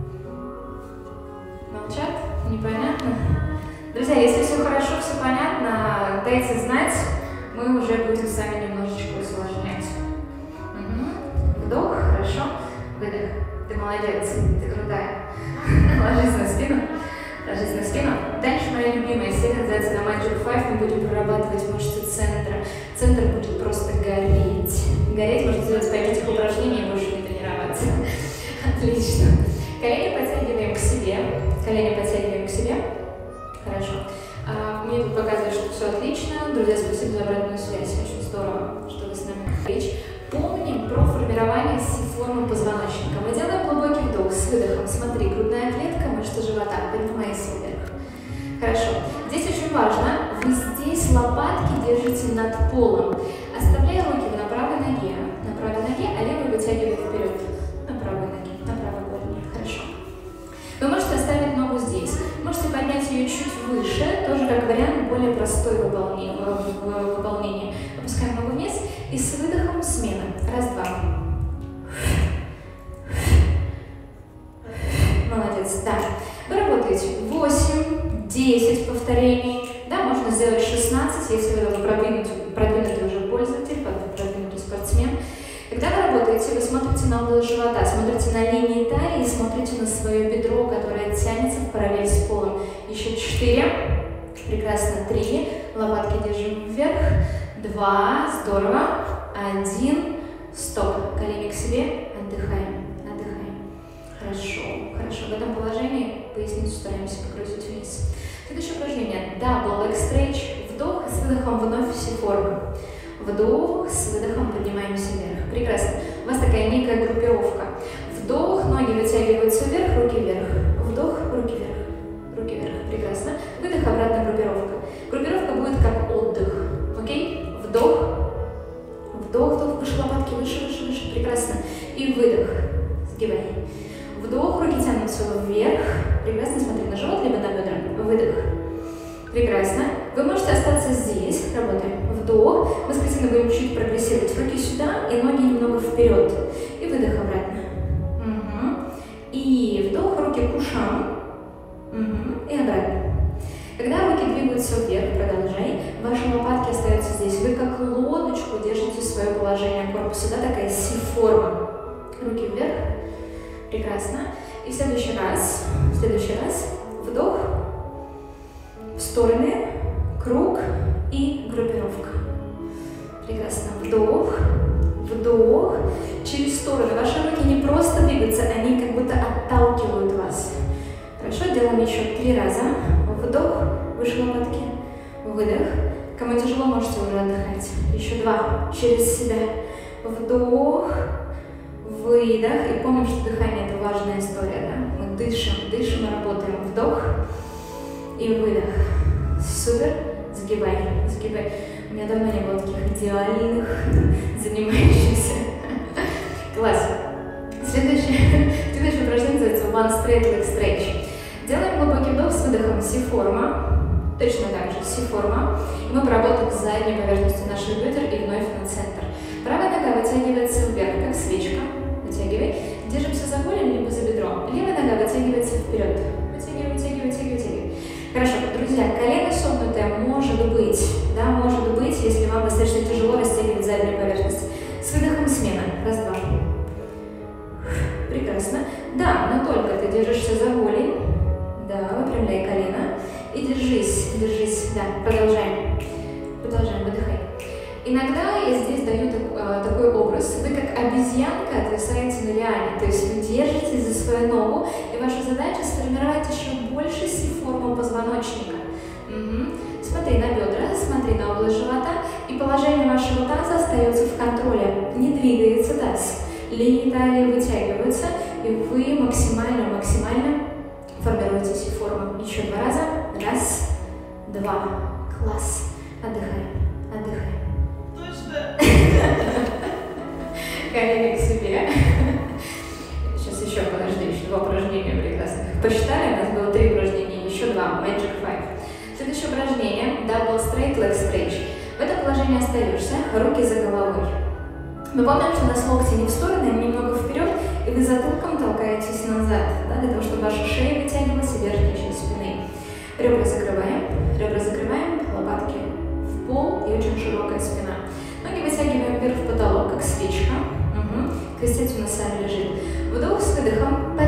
Молчат? Непонятно? Друзья, если все хорошо, все понятно, дайте знать, мы уже будем с вами немножечко усложнять. Молодец, ты крутая. Ложись на спину. Ложись на спину. Дальше моя любимая серия называется на Magic 5. Мы будем прорабатывать мышцы центра. Центр будет просто гореть. Гореть можно сделать по этих упражнениях и больше не тренироваться. Отлично. Колени подтягиваем к себе. Колени подтягиваем к себе. Хорошо. Мне тут показывает, что все отлично. Друзья, спасибо за обратную связь. Очень здорово, что вы с нами. Помним про формирование Си-формы позвоночника. Мы делаем глубокий вдох с выдохом. Смотри, грудная клетка, мышцы живота. Поднимайся вверх. Хорошо. Здесь очень важно. Вы здесь лопатки держите над полом. Оставляя руки на правой ноге, а левую вытягивая вперед. На правой ноге, на правой голени. Хорошо. Вы можете оставить ногу здесь. Можете поднять ее чуть выше, тоже как вариант более простой в выполнении. Опускаем ногу вниз и с выдохом смена. Раз, два. Молодец, да. Вы работаете 8-10 повторений. Да, можно сделать 16, если вы продвинутый уже пользователь, продвинутый спортсмен. Когда вы работаете, вы смотрите на область живота, смотрите на линии талии, смотрите на свое бедро, которое тянется в параллель с полом. Еще 4. Прекрасно. 3. Лопатки держим вверх. 2. Здорово. 1. Стоп. Колени к себе. Отдыхаем. Отдыхаем. Хорошо. Хорошо. В этом положении поясницу стараемся покрутить вниз. Следующее упражнение. Double leg stretch. Вдох и с выдохом вновь Си-форма. Вдох, с выдохом поднимаемся вверх. Прекрасно. У вас такая некая группировка. Вдох, ноги вытягиваются вверх, руки вверх. Вдох, руки вверх. Руки вверх. Прекрасно. Выдох, обратно группировка. Группировка будет как отдых. Окей? Вдох. Вдох, вдох, выше лопатки, выше, выше, выше. Прекрасно. И выдох. Сгибай. Вдох, руки тянутся вверх. Прекрасно. Смотри на живот, либо на бедра. Выдох. Прекрасно. Вы можете остаться здесь. Работаем. Вдох. Мы с Кристиной будем чуть прогрессировать. Руки сюда и ноги немного вперед. И выдох обратно. Угу. И вдох, руки к ушам. Угу. И обратно. Когда руки двигаются вверх, продолжай. Ваши лопатки остаются здесь. Вы как лодочку держите свое положение корпуса. Да, такая Си-форма. Руки вверх. Прекрасно. И в следующий раз. Вдох. В стороны, круг и группировка. Прекрасно. Вдох, вдох. Через стороны. Ваши руки не просто двигаются, они как будто отталкивают вас. Хорошо, делаем еще 3 раза. Вдох, выше лопатки. Выдох. Кому тяжело, можете уже отдыхать. Еще 2. Через себя. Вдох, выдох. И помним, что дыхание – это важная история. Да? Мы дышим, дышим и работаем. Вдох. И выдох. Супер. Сгибай. Сгибай. У меня давно не было таких идеальных занимающихся. Класс. Следующее упражнение называется One Straight Leg Stretch. Делаем глубокий вдох с выдохом Си-форма. Точно так же Си-форма. И мы поработаем с задней поверхностью наших бедер и вновь на центр. Правая нога вытягивается вверх, как свечка. Вытягивай. Держимся за голень, либо за бедро. Левая нога вытягивается вперед. Вытягивай, вытягивай, вытягивай, вытягивай. Хорошо, друзья, колено согнутое может быть, да, может быть, если вам достаточно тяжело растягивать заднюю поверхность. С выдохом смена. Раз, два. Прекрасно. Да, но только ты держишься за голень. Да, выпрямляй колено. И держись, держись. Да, продолжаем. Продолжаем, выдыхай. Иногда я здесь даю такой образ. Вы как обезьянка отвисаете на лиане, то есть вы держитесь за свою ногу, и ваша задача сформировать еще больше Си-форму позвоночника. Угу. Смотри на бедра, смотри на область живота, и положение вашего таза остается в контроле. Не двигается таз. Линии талии вытягиваются, и вы максимально формируете Си-форму. Еще 2 раза. Раз, 2. Класс. Отдыхаем. Отдыхаем. Колени к себе. Сейчас еще, подожди, еще 2 упражнения прекрасных. Посчитали, у нас было 3 упражнения, еще 2, Magic 5. Следующее упражнение, Double Straight Leg Stretch. В этом положении остаешься, руки за головой. Мы помним, что у нас локти не в стороны, а немного вперед, и вы затылком толкаетесь назад, да, для того, чтобы ваша шея вытягивалась и верхняя часть спины. Ребра закрываем, лопатки в пол и очень широкая спина. Ноги вытягиваем вверх в потолок, как свечка. Угу. Крестец у нас сами лежит. Вдох с выдохом.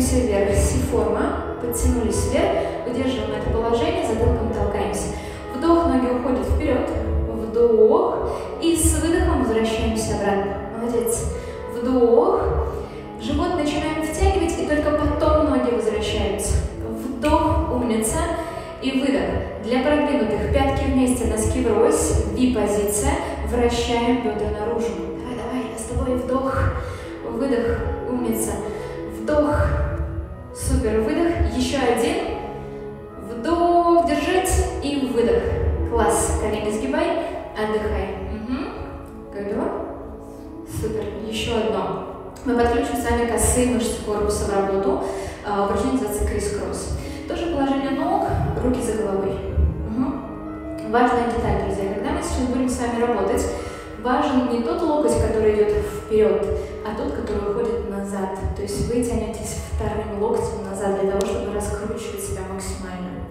Подтягиваемся вверх, си-форма, подтянулись вверх, удерживаем это положение, затылком толкаемся. Вдох, ноги уходят вперед, вдох, и с выдохом возвращаемся обратно. Молодец. Вдох, живот начинаем втягивать, и только потом ноги возвращаются. Вдох, умница, и выдох. Для продвинутых пятки вместе, носки врозь, V-позиция, вращаем бедра наружу. Давай, я с тобой, вдох, выдох, умница, вдох, супер, выдох, еще один, вдох, держать, и выдох. Класс, колени сгибай, отдыхай. Как дела? Супер, еще одно. Мы подключим с вами косые мышцы корпуса в работу. Упражнение называется крисс-кросс. Тоже положение ног, руки за головой. Важная деталь, друзья. Когда мы сейчас будем с вами работать, важен не тот локоть, который идет вперед, а тот, который уходит назад. То есть вы тянетесь вторым локтем назад для того, чтобы раскручивать себя максимально.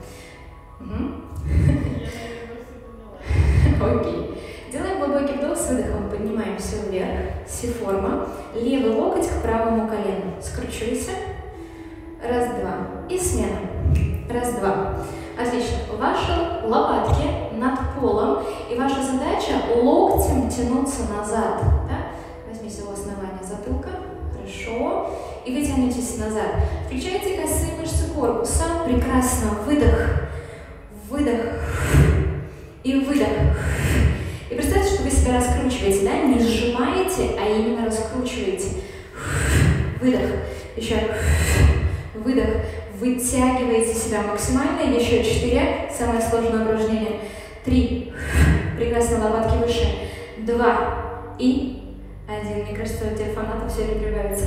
Окей. Делаем глубокий вдох с выдохом, поднимаемся вверх, си-форма, левый локоть к правому колену, скручивайся, раз, два, и смена, раз, два. Отлично, ваши лопатки над полом, и ваша задача локтем тянуться назад, да? Возьмите у основания затылка, хорошо, и вы тянетесь назад. Включайте косые мышцы корпуса, прекрасно, выдох, выдох, и выдох. И представьте, что вы себя раскручиваете, да? Не сжимаете, а именно раскручиваете. Выдох. Еще. Выдох. Вытягиваете себя максимально. Еще 4. Самое сложное упражнение. 3. Прекрасно, лопатки выше. 2. И 1. Мне кажется, у тебя фанатов все время прибавится.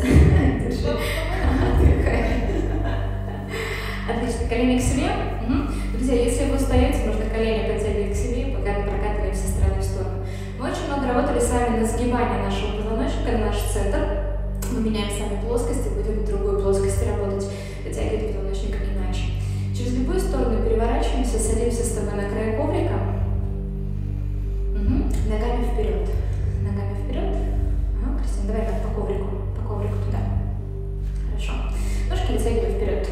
Отлично. Колени к себе. Друзья, если вы устаете, можно колени подтягивать к себе, пока прокатываемся с стороны в сторону. Мы очень много работали с вами на сгибание нашего позвоночника, на наш центр. Мы меняем с вами плоскости, будем в другой плоскости работать, вытягивать позвоночник иначе. Через любую сторону переворачиваемся, садимся с тобой на край коврика. Ногами вперед. Ногами вперед. Кристина, давай так по коврику туда. Хорошо. Ножки вытягивай вперед.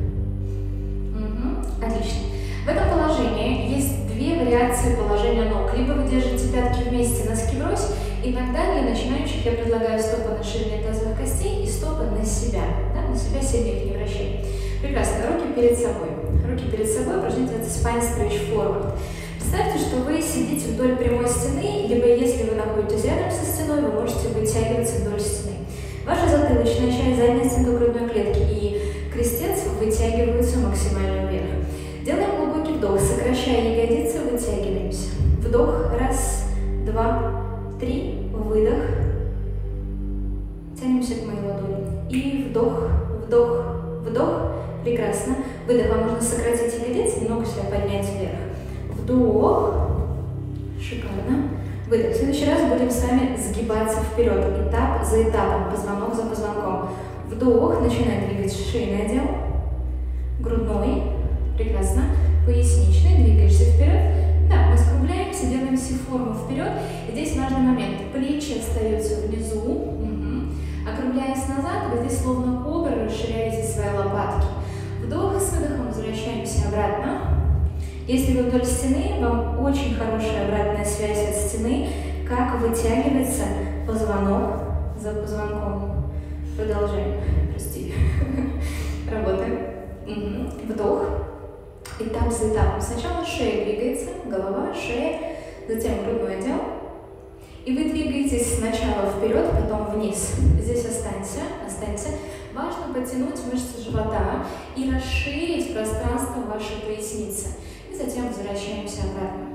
Отлично. В этом положении есть две вариации положения ног. Либо вы держите пятки вместе, носки врозь. Иногда для начинающих я предлагаю стопы на ширине тазовых костей и стопы на себя. Да? На себя сильно их не вращай. Прекрасно. Руки перед собой. Руки перед собой. Упражнение называется Spine Stretch Forward. Представьте, что вы сидите вдоль прямой стены, либо если вы находитесь рядом со стеной, вы можете вытягиваться вдоль стены. Ваша затылочная часть, задняя стенка грудной клетки и крестец вытягиваются максимально вверх. Делаем глубокий вдох, сокращая ягодицы, вытягиваемся. Вдох, раз, два, три, выдох. Тянемся к моей ладони. И вдох, вдох, вдох. Прекрасно. Выдох, вам нужно сократить ягодицы, немного себя поднять вверх. Вдох. Шикарно. Выдох. В следующий раз будем с вами сгибаться вперед, этап за этапом, позвонок за позвонком. Вдох, начинаем двигать шейный отдел, грудной. Прекрасно. Поясничный, двигаешься вперед. Да, мы скругляемся, делаем си-форму вперед. И здесь важный момент. Плечи остаются внизу. Округляясь назад, вы здесь словно кобра расширяете свои лопатки. Вдох и с выдохом возвращаемся обратно. Если вы вдоль стены, вам очень хорошая обратная связь от стены, как вытягивается позвонок за позвонком. Продолжаем. Прости. Работаем. Вдох. Этап за этапом. Сначала шея двигается, голова, шея, затем грудной отдел. И вы двигаетесь сначала вперед, потом вниз. Здесь останься. Важно подтянуть мышцы живота и расширить пространство вашей поясницы. И затем возвращаемся обратно.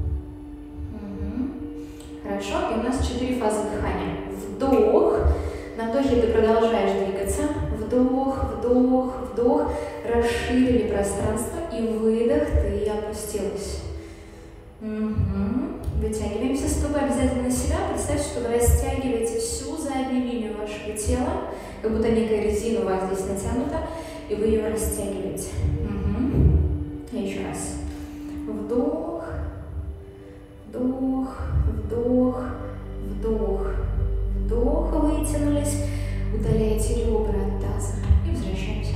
Хорошо. И у нас 4 фазы дыхания. Вдох. На вдохе ты продолжаешь двигаться. Вдох, вдох, вдох. Расширили пространство. И выдох, ты опустилась. Вытягиваемся, стопы обязательно на себя. Представьте, что вы растягиваете всю заднюю линию вашего тела, как будто некая резина у вас здесь натянута, и вы ее растягиваете. И еще раз. Вдох, вдох, вдох, вдох, вдох, вытянулись, удаляете ребра от таза и возвращаемся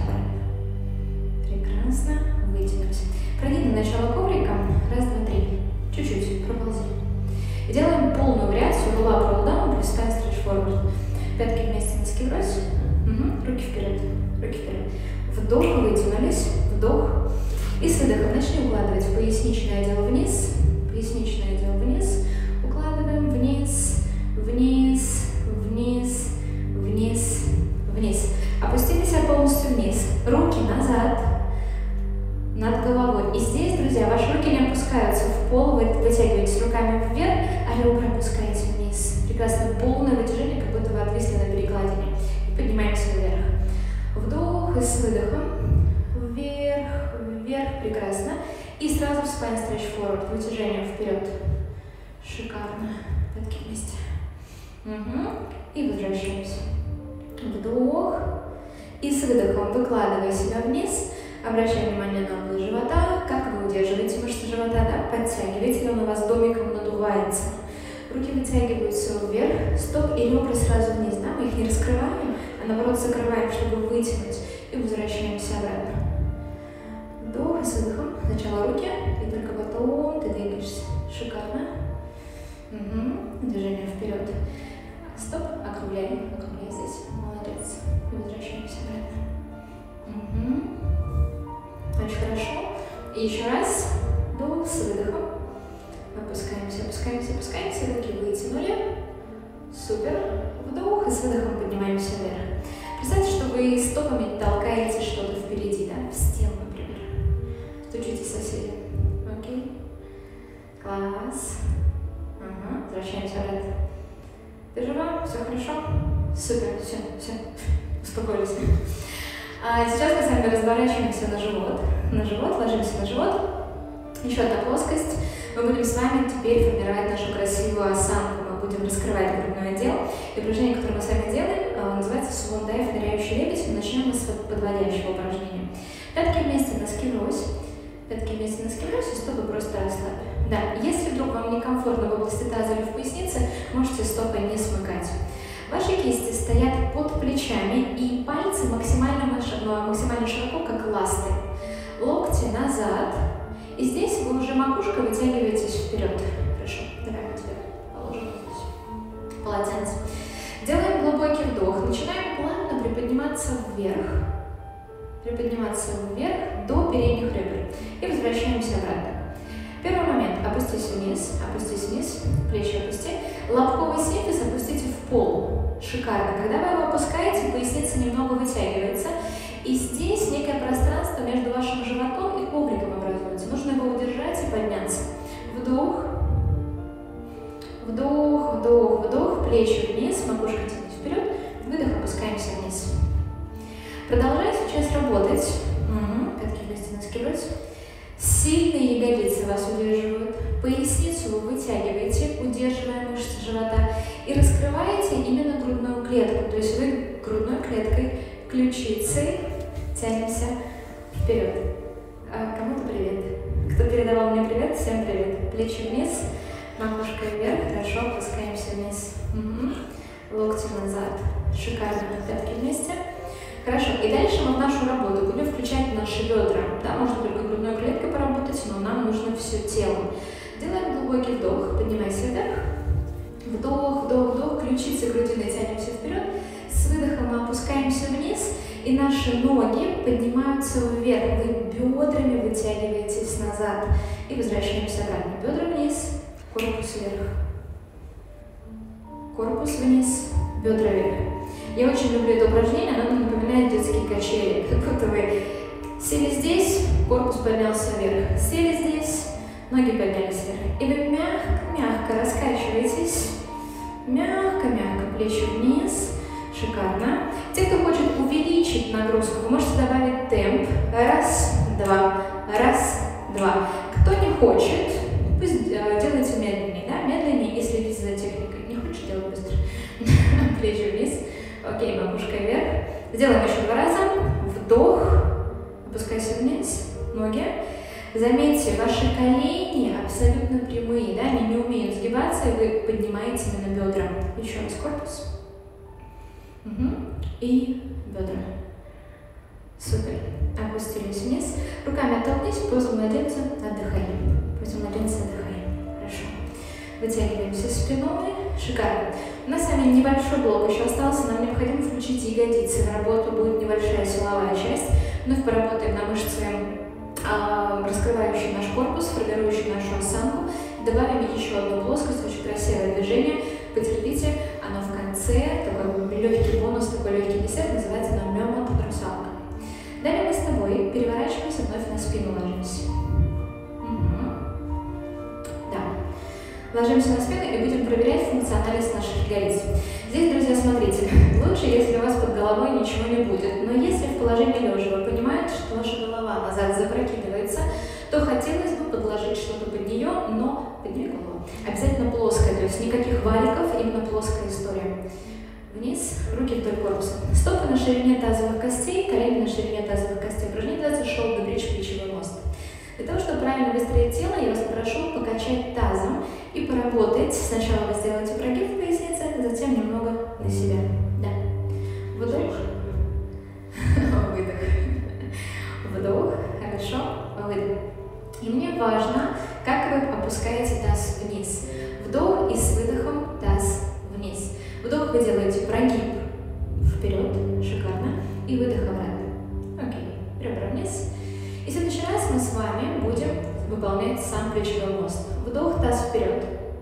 начало коврика. Раз, два, три. Чуть-чуть, проползи. И делаем полную вариацию roll up, roll down, плюс spine stretch forward. Пятки вместе, носки врозь. Руки вперед, руки вперед. Вдох, вытянулись, вдох. И с выдохом начнем укладывать поясничный отдел вниз, поясничный отдел вниз. Укладываем вниз, вниз, вниз, вниз, вниз. Опустились полностью вниз. Руки назад, над головой. И здесь, друзья, ваши руки не опускаются в пол, вы вытягиваетесь руками вверх, а ребра опускаете вниз. Прекрасно, полное вытяжение, как будто вы отвисли на перекладине. И поднимаемся вверх. Вдох и с выдохом. Вверх, вверх, прекрасно. И сразу в spine stretch forward, вытяжение вперед. Шикарно. Пятки вместе. И возвращаемся. Вдох. И с выдохом, выкладывая себя вниз, обращаем внимание на угол живота. Как вы удерживаете мышцы живота, да? Подтягиваете, и он у вас домиком надувается. Руки вытягиваются вверх, стоп и ребра сразу вниз, да? Мы их не раскрываем, а наоборот закрываем, чтобы вытянуть. И возвращаемся обратно. Вдох и с выдохом. Сначала руки, и только потом ты двигаешься. Шикарно. Движение вперед. Стоп, округляй здесь. Молодец. И возвращаемся обратно. Очень хорошо. И еще раз. Вдох с выдохом. Опускаемся, опускаемся, опускаемся. Руки вытянули. Супер. Вдох и с выдохом поднимаемся вверх. Представьте, что вы стопами толкаете что-то впереди, да? В стену, например. Стучите соседи. Окей. Класс. Возвращаемся обратно. Ты жива? Все хорошо? Супер. Все. Успокоились. Сейчас мы с вами разворачиваемся на живот. Ложимся на живот. Еще одна плоскость. Мы будем с вами теперь формировать нашу красивую осанку. Мы будем раскрывать грудной отдел. И упражнение, которое мы с вами делаем, называется Swan Dive, ныряющий лебедь. Мы начнем с подводящего упражнения. Пятки вместе, носки врозь. Пятки вместе, носки врозь, и стопы просто расслабь. Да, если вдруг вам некомфортно в области таза или в пояснице, можете стопы не смыкать. Ваши кисти стоят под плечами, и пальцы максимально широко, как ласты. Локти назад. И здесь вы уже макушкой вытягиваетесь вперед. Хорошо, давай мы тебя положим здесь. Полотенце. Делаем глубокий вдох. Начинаем плавно приподниматься вверх. До передних ребер. И возвращаемся обратно. Первый момент. Опустись вниз, плечи опусти. Лобковый синтез опустите в пол. Шикарно. Когда вы его опускаете, поясница немного вытягивается. И здесь некое пространство между вашим животом и ковриком образуется. Нужно его удержать и подняться. Вдох. Плечи вниз, макушка тянет вперед. Выдох, опускаемся вниз. Продолжай сейчас работать. Пятки вместе, носки врозь. Сильные ягодицы вас удерживают. Поясницу вы вытягиваете, удерживая мышцы живота. И раскрываете именно грудную клетку. То есть вы грудной клеткой, ключицей тянемся вперед. Кому-то привет. Кто передавал мне привет, всем привет. Плечи вниз, макушка вверх. Хорошо, опускаемся вниз. Локти назад. Шикарно. Пятки вместе. Хорошо, и дальше мы в нашу работу будем включать наши бедра. Да, можно только грудной клеткой поработать, но нам нужно все тело. Делаем глубокий вдох, поднимайся вверх. Вдох, ключицы грудиной тянемся вперед. С выдохом мы опускаемся вниз, и наши ноги поднимаются вверх. Вы бедрами вытягиваетесь назад. И возвращаемся обратно. Бедра вниз, корпус вверх. Корпус вниз, бедра вверх. Я очень люблю это упражнение, оно мне напоминает детские качели. Как будто вы сели здесь, корпус поднялся вверх. Сели здесь, ноги поднялись вверх. И вы мягко раскачиваетесь. Мягко, плечи вниз. Шикарно. Те, кто хочет увеличить нагрузку, вы можете добавить темп. Раз, два. Кто не хочет, пусть делайте медленнее, да? Медленнее и следите за техникой. Не хочешь делать быстро. Плечи вниз. Окей, макушка вверх. Сделаем еще 2 раза. Вдох. Опускайся вниз. Ноги. Заметьте, ваши колени абсолютно прямые, да? Они не умеют сгибаться, и вы поднимаете именно бедра. Еще раз корпус. И бедра. Супер. опустились вниз, руками оттолкнись, позу младенца, отдыхаем. Позу младенца, отдыхаем. Хорошо. Вытягиваемся спиной. Шикарно. У нас с вами небольшой блок еще остался, нам необходимо включить ягодицы. В работу будет небольшая силовая часть. Вновь поработаем на мышцы, раскрывающие наш корпус, формирующие нашу осанку. Добавим еще одну плоскость, очень красивое движение. Потерпите, оно в конце, такой легкий бонус, такой легкий десерт, называется намёмот русалка. Далее мы с тобой переворачиваемся, вновь на спину ложимся. Да. Ложимся на спину и будем проверять функциональность наших ягодиц. Здесь, друзья, смотрите, лучше, если у вас под головой ничего не будет, но если в положении лежа вы понимаете, что ваша голова назад запрокидывается, то хотелось бы подложить что-то под нее, но подними голову. Обязательно плоская, то есть никаких валиков, именно плоская история. Вниз, руки вдоль корпуса. Стопы на ширине тазовых костей, колени на ширине тазовых костей. Упражнение называется shoulder bridge, плечевой мост. Для того, чтобы правильно выстроить тело, я вас прошу покачать тазом и поработать. Сначала вы сделаете прогиб в пояснице, затем немного на себя. Да. Вдох. Выдох. Вдох. Хорошо. Выдох. И мне важно, как вы опускаете таз вниз. Вдох и с выдохом таз вниз. Вдох вы делаете прогиб вперед, шикарно, и выдох обратно. Окей, ребра вниз. И в следующий раз мы с вами будем выполнять сам плечевой мост. Вдох, таз вперед.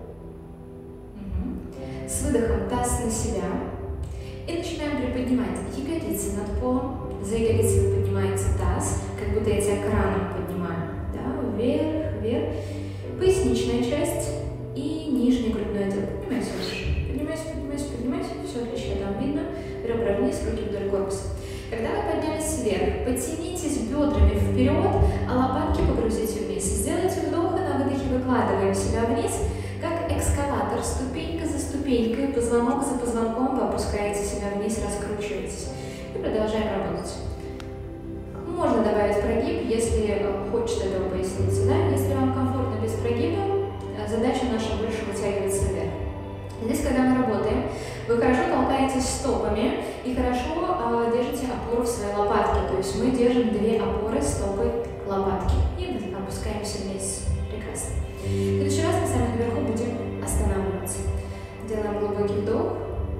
С выдохом таз на себя. И начинаем приподнимать ягодицы над полом. За ягодицами поднимается таз, как будто я тебя краном поднимаю. Да, вверх, вверх. Поясничная часть и нижний грудной отдел. Поднимайся выше. Поднимайся. Все отлично, там видно. Ребра вниз, руки вдоль корпуса. Когда вы поднялись вверх, потянитесь бедрами вперед, а лопатки погрузите вниз. Сделайте вдох, и на выдохе выкладываем себя вниз, как экскаватор, ступенька за ступенькой, позвонок за позвонком, вы опускаете себя вниз, раскручиваетесь. И продолжаем работать. Можно добавить прогиб, если хочется этого поясницы, да? Если вам комфортно без прогиба, задача наша больше вытягиваться вверх. Здесь, когда мы работаем, вы хорошо толкаетесь стопами и хорошо держите опору в своей лопатке. То есть мы держим две опоры стопы к лопатке и опускаемся вниз. Прекрасно. В следующий раз мы с вами наверху будем останавливаться. Делаем глубокий вдох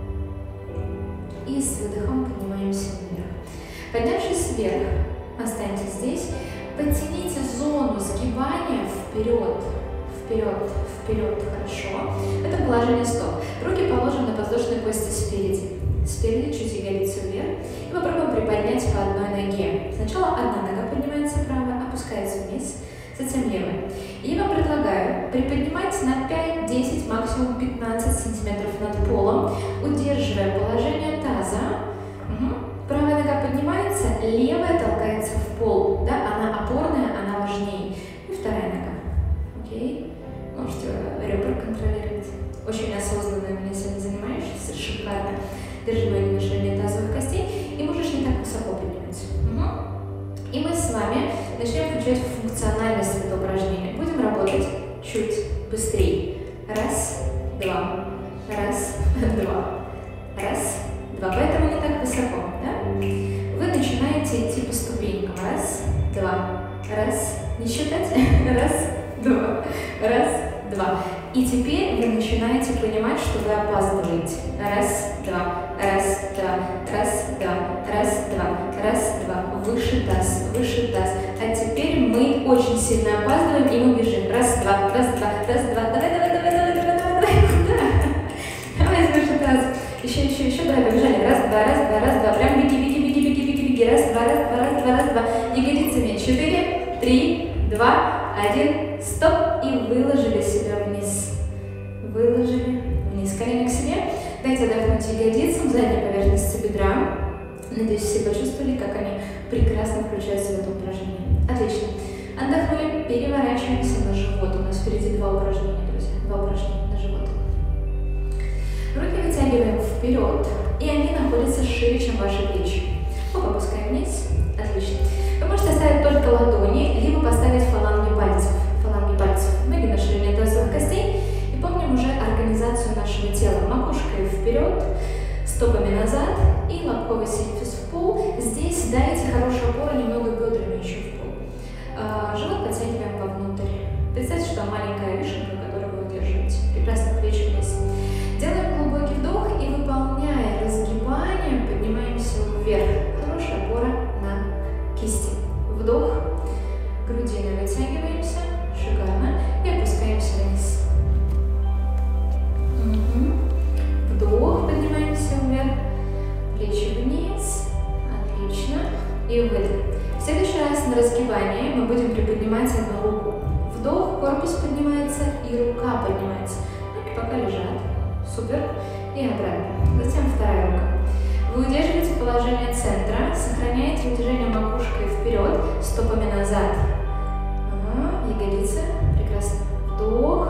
и с выдохом поднимаемся вверх. Поднявшись вверх, останьтесь здесь, подтяните зону сгибания вперед. Вперед, хорошо. Это положение стоп. Руки положим на подвздошной кости спереди. Спереди чуть ягодицу вверх. И попробуем приподнять по одной ноге. Сначала одна нога поднимается правая, опускается вниз, затем левая. И я вам предлагаю приподнимать на 5, 10, максимум 15 сантиметров над полом, удерживая положение таза. Правая нога поднимается, левая толкается в пол. Да? Она опорная, она важнее. И вторая нога. Окей? Можете ребра контролировать. Очень осознанно меня сегодня занимаешься, шикарно. Держи ноги на ширине тазовых костей и можешь не так высоко поднимать. И мы с вами начнем включать функциональность этого упражнения. Будем работать чуть быстрее. Раз, два, раз, два, раз, два. Поэтому не так высоко. Да? Вы начинаете идти по ступенькам. Раз, два, раз, не считать. Раз, два, раз, два. И теперь вы начинаете понимать, что вы опаздываете. Раз, два, раз, два, раз, два, раз, два, раз, два. Выше таз, выше таз. А теперь мы очень сильно опаздываем, и мы бежим. Раз, два, раз, два, раз, два. Давай. Давай, выше таз. Еще, давай, побежали. Раз, два. Прям беги. Раз, два. Ягодицами. 4, 3, 2, 1. Стоп. И выложили себя вниз. Выложили вниз. Колени к себе. Дайте отдохнуть ягодицам, задней поверхности бедра. Надеюсь, все почувствовали, как они прекрасно включаются в это упражнение. Отлично. Отдохнули. Переворачиваемся на живот. У нас впереди два упражнения, друзья. Два упражнения на живот. Руки вытягиваем вперед, и они находятся шире, чем ваши плечи. Опускаем вниз. Отлично. Вы можете оставить только ладони, либо поставить фаланги пальцев. Ноги на ширине тазовых костей. И помним уже организацию нашего тела. Макушкой вперед, стопами назад и лобковый симфиз в пол. Здесь дайте хорошую опору немного бедрами еще в пол. Живот подтягиваем вовнутрь. Представьте, что маленькая вишенка, которую вы удерживаете. Прекрасно плечи вниз. Делаем глубокий вдох и, выполняя разгибание, поднимаемся вверх. Хорошая опора на кисти. Вдох, грудиной вытягиваемся, шикарно, и опускаемся вниз. Вдох, поднимаемся вверх, плечи вниз, отлично, и выдох. В следующий раз на разгибании мы будем приподнимать одну руку. Вдох, корпус поднимается и рука поднимается. Руки пока лежат. Супер. И обратно. Затем вторая рука. Вы удерживаете положение центра, сохраняете движение макушкой вперед, стопами назад. Ягодицы. Прекрасно. Вдох.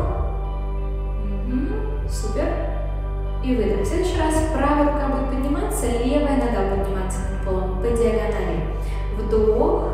Супер. И выдох. В следующий раз правая рука будет подниматься, левая нога подниматься над полом по диагонали. Вдох.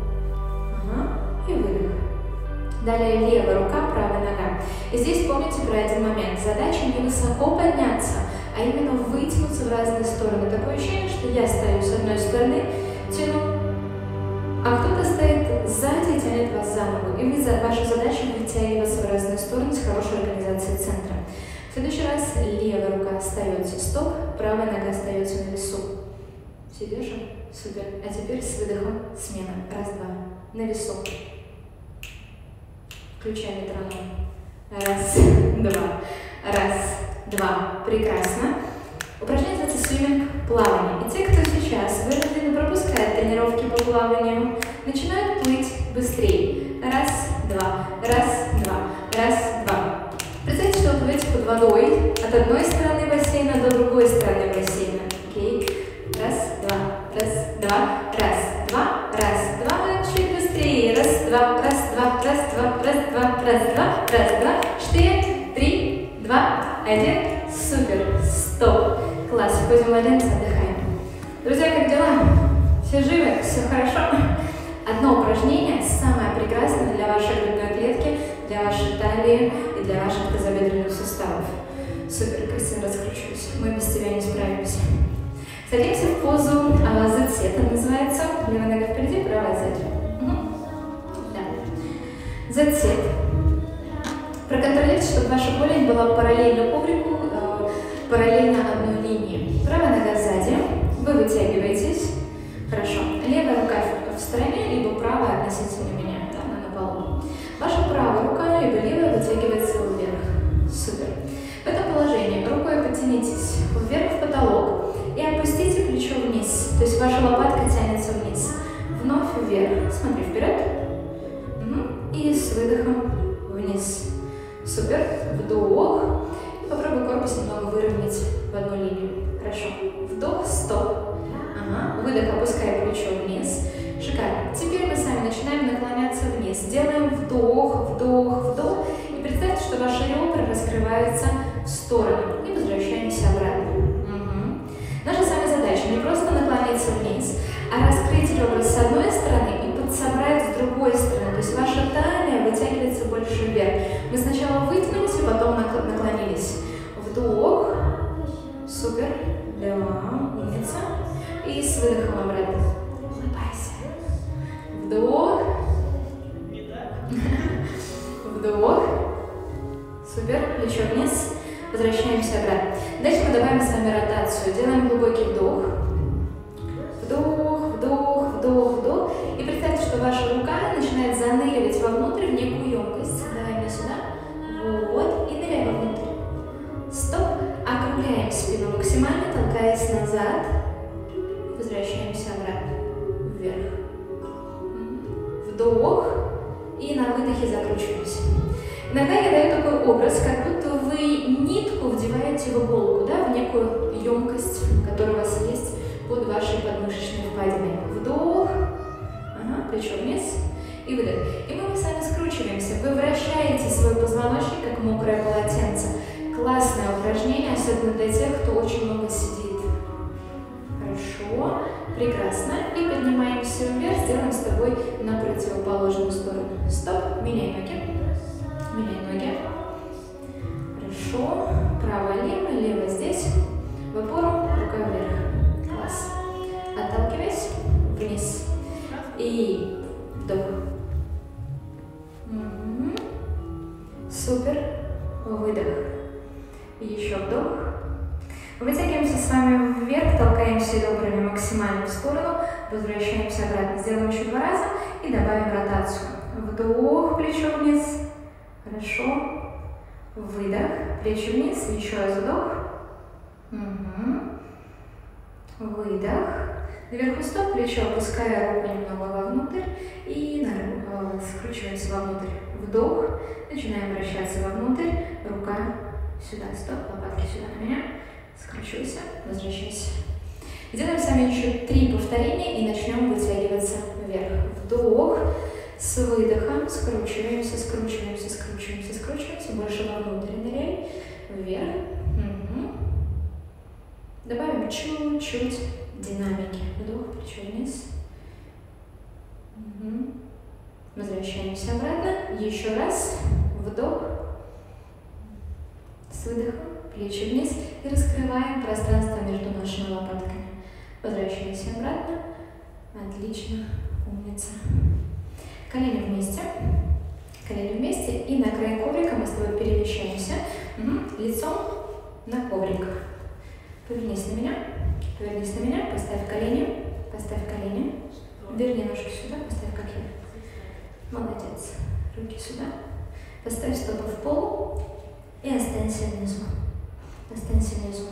И выдох. Далее левая рука, правая нога. И здесь помните про один момент. Задача не высоко подняться, а именно вытянуться в разные стороны. Такое ощущение, что я стою с одной стороны, тяну, а кто-то стоит сзади и тянет вас за ногу. И ваша задача вытягиваться в разные стороны с хорошей организацией центра. В следующий раз левая рука остается стоп, правая нога остается на весу. Все держим? Супер. А теперь с выдохом смена. Раз, два. На весу. Включаем метроном. Раз, два. Раз, два. Прекрасно. Упражнение называется свиминг, плавание. И те, кто сейчас вынуждены пропускать тренировки по плаванию, начинают плыть быстрее. Раз, два. Раз, два. Раз, два. Представьте, что вы плывете под водой от одной стороны бассейна до другой стороны бассейна. Окей. Раз, два. Раз, два. Раз, два. Раз, два. Чуть быстрее. Раз, два. Раз, два. Раз, два. Раз, два. Раз, два. Раз, два. 4, 3, 2, 1. Супер. Стоп. Класс. Входим в младенца, отдыхаем. Друзья, как дела? Все живы? Все хорошо? Одно упражнение, самое прекрасное для вашей грудной клетки, для вашей талии и для ваших тазобедренных суставов. Супер, Кристина, раскручивайся. Мы без тебя не справимся. Садимся в позу Z, это называется. Левая нога впереди, правая сзади. Да. Z. Проконтролируйте, чтобы ваша голень была параллельно коврику, параллельно одной линии. Правая нога сзади. Вы вытягиваетесь. Хорошо. Левая рука в стороне, либо правая относительно меня, да, она на полу. Ваша правая рука, либо левая вытягивается вверх. Супер. В этом положении рукой потянитесь вверх в потолок и опустите плечо вниз. То есть ваша лопатка тянется вниз. Вновь вверх. Смотри вперед. И с выдохом вниз. Супер. Вдох. Попробуй корпус немного выровнять в одну линию. Хорошо. Вдох, стоп. Выдох, опуская плечо вниз. Шикарно. Теперь мы сами начинаем наклоняться вниз. Делаем вдох, вдох, вдох. И представьте, что ваши ребра раскрываются в сторону. И возвращаемся обратно. Наша с вами задача не просто наклониться вниз, а раскрыть ребра с одной стороны и подсобрать с другой стороны. То есть ваша талия вытягивается больше вверх. Мы сначала вытянулись, и потом наклонились. Вдох. Супер. Да, умница. И с выдохом обратно. Улыбайся. Вдох. Вдох. Супер. Плечо вниз. Возвращаемся обратно. Дальше мы добавим с вами ротацию. Делаем глубокий вдох. Вдох, вдох, вдох, вдох. И представьте, что ваша рука начинает заныривать вовнутрь в некую емкость. Давай мне сюда. Вот. И ныряй вовнутрь. Стоп. Округляем спину максимально, толкаясь назад. Возвращаемся обратно. Вверх. Вдох. И на выдохе закручиваемся. Иногда я даю такой образ, как будто вы нитку вдеваете в иголку, да, в некую емкость, которая у вас есть под вашей подмышечной впадиной. Вдох. Плечо вниз. И выдох. И мы с вами скручиваемся. Вы вращаете свой позвоночник, как мокрое полотенце. Классное упражнение, особенно для тех, кто очень много сидит. Хорошо. Прекрасно. И поднимаемся вверх, сделаем с тобой на противоположную сторону. Стоп. Меняй ноги. Меняй ноги. Хорошо. Право, лево, лево здесь. В опору. максимально в сторону, возвращаемся обратно. Сделаем еще 2 раза и добавим ротацию. Вдох, плечо вниз. Хорошо. Выдох, плечи вниз. Еще раз вдох. Выдох. Наверху стоп, плечо опуская руку немного вовнутрь и скручиваемся вовнутрь. Вдох. Начинаем вращаться вовнутрь. Рука сюда. Стоп, лопатки сюда на меня. Скручивайся, возвращайся. Сделаем с вами еще 3 повторения и начнем вытягиваться вверх. Вдох. С выдохом скручиваемся, скручиваемся, скручиваемся, скручиваемся. Больше вовнутрь ныряй. Вверх. Добавим чуть-чуть динамики. Вдох, плечо вниз. Возвращаемся обратно. Еще раз. Вдох. С выдохом. Плечи вниз. И раскрываем пространство между нашими лопатками. Возвращаемся обратно. Отлично. Умница. Колени вместе. Колени вместе. И на край коврика мы с тобой перемещаемся. Лицом на коврик. Повернись на меня. Повернись на меня. Поставь колени. Поставь колени. Верни ножки сюда. Поставь как я. Молодец. Руки сюда. Поставь стопы в пол. И останься внизу. Останься внизу.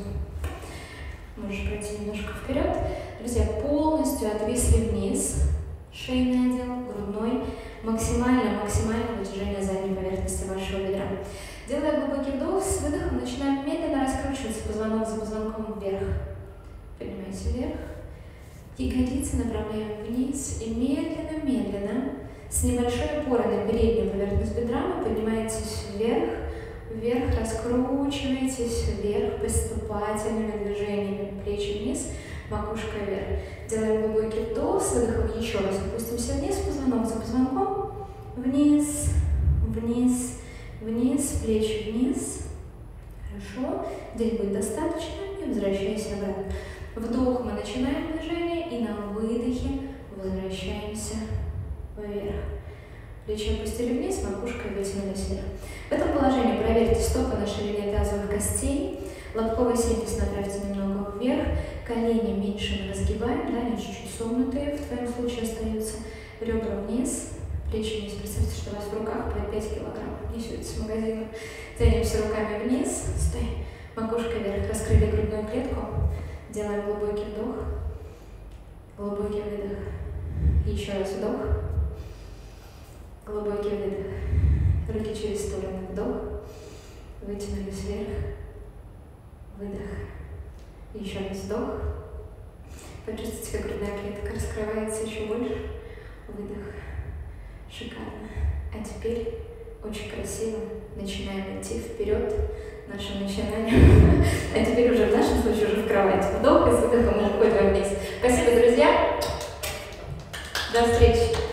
Можешь пройти немножко вперед. Друзья, полностью отвисли вниз. Шейный отдел, грудной. Максимально вытяжение задней поверхности вашего бедра. Делая глубокий вдох, с выдохом начинаем медленно раскручиваться позвонок за позвонком вверх. Поднимайся вверх. Ягодицы направляем вниз и медленно, с небольшой опорой на переднюю поверхность бедра вы поднимаетесь вверх, вверх, раскручиваетесь вверх поступательными движениями. Плечи вниз, макушка вверх. Делаем глубокий вдох, с выдохом еще раз опустимся вниз, позвонок за позвонком. Вниз, вниз, вниз, плечи вниз. Хорошо. Здесь будет достаточно. И возвращайся обратно. Вдох, мы начинаем движение. И на выдохе возвращаемся вверх. Плечи опустили вниз, макушкой вытянулись вверх. В этом положении проверьте стопы на ширине тазовых костей. Лобковый синтез направьте немного вверх. Колени меньше мы разгибаем, да, они чуть-чуть согнутые в твоем случае остаются. Ребра вниз, плечи вниз. Представьте, что у вас в руках по 5 килограмм несете с магазина. Тянемся руками вниз. Стой. Макушка вверх. Раскрыли грудную клетку. Делаем глубокий вдох. Глубокий выдох. Еще раз вдох. Глубокий выдох. Руки через стороны. Вдох. Вытянулись вверх. Выдох. Еще раз вдох. Почувствуйте, как грудная клетка раскрывается еще больше. Выдох. Шикарно. А теперь очень красиво начинаем идти вперед нашим начинанием. А теперь уже в нашем случае уже в кровать. Вдох и с выдохом мы уходим вниз. Спасибо, друзья. До встречи.